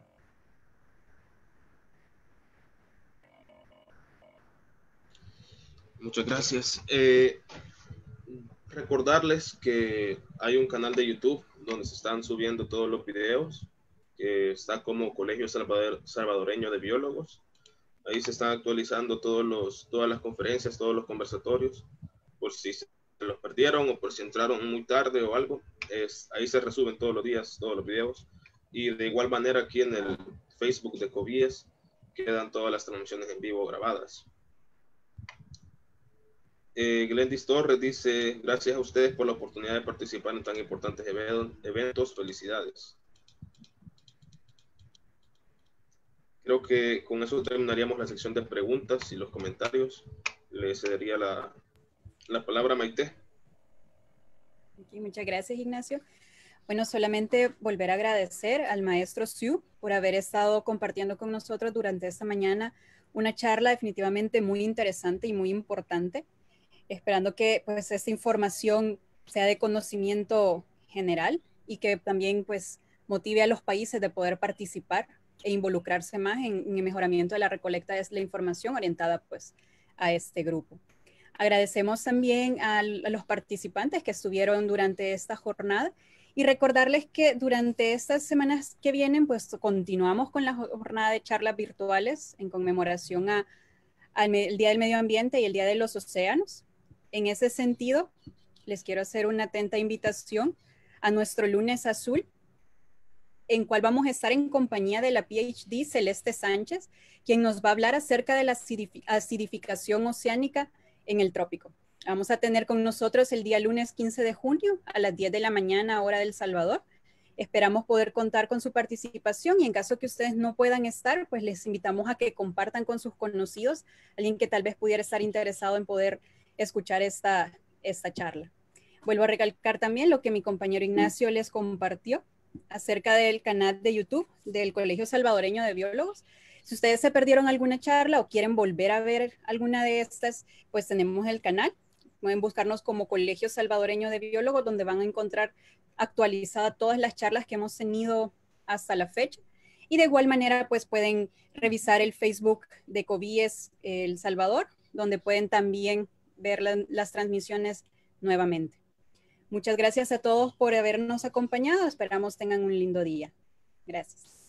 Muchas gracias. Eh, recordarles que hay un canal de YouTube donde se están subiendo todos los videos, que está como Colegio Salvador, Salvadoreño de Biólogos. Ahí se están actualizando todos los, todas las conferencias, todos los conversatorios, por si se los perdieron o por si entraron muy tarde o algo. Es, ahí se resuben todos los días, todos los videos. Y de igual manera aquí en el Facebook de COBIES quedan todas las transmisiones en vivo grabadas. Eh, Glendis Torres dice: gracias a ustedes por la oportunidad de participar en tan importantes eventos, felicidades. Creo que con eso terminaríamos la sección de preguntas y los comentarios. Le cedería la, la palabra a Maite. Okay, muchas gracias, Ignacio. Bueno, solamente volver a agradecer al maestro Siu por haber estado compartiendo con nosotros durante esta mañana una charla definitivamente muy interesante y muy importante, esperando que pues esta información sea de conocimiento general y que también pues motive a los países de poder participar e involucrarse más en, en el mejoramiento de la recolecta de la información orientada pues a este grupo. Agradecemos también a, a los participantes que estuvieron durante esta jornada y recordarles que durante estas semanas que vienen pues continuamos con la jornada de charlas virtuales en conmemoración a, al Día del Medio Ambiente y el Día de los Océanos. En ese sentido, les quiero hacer una atenta invitación a nuestro lunes azul, en cual vamos a estar en compañía de la PhD Celeste Sánchez, quien nos va a hablar acerca de la acidificación oceánica en el trópico. Vamos a tener con nosotros el día lunes quince de junio a las diez de la mañana, hora del Salvador. Esperamos poder contar con su participación y en caso que ustedes no puedan estar, pues les invitamos a que compartan con sus conocidos, alguien que tal vez pudiera estar interesado en poder escuchar esta, esta charla. Vuelvo a recalcar también lo que mi compañero Ignacio les compartió acerca del canal de YouTube del Colegio Salvadoreño de Biólogos. Si ustedes se perdieron alguna charla o quieren volver a ver alguna de estas, pues tenemos el canal. Pueden buscarnos como Colegio Salvadoreño de Biólogos, donde van a encontrar actualizadas todas las charlas que hemos tenido hasta la fecha. Y de igual manera, pues pueden revisar el Facebook de COBIES El Salvador, donde pueden también ver la, las transmisiones nuevamente. Muchas gracias a todos por habernos acompañado. Esperamos tengan un lindo día. Gracias.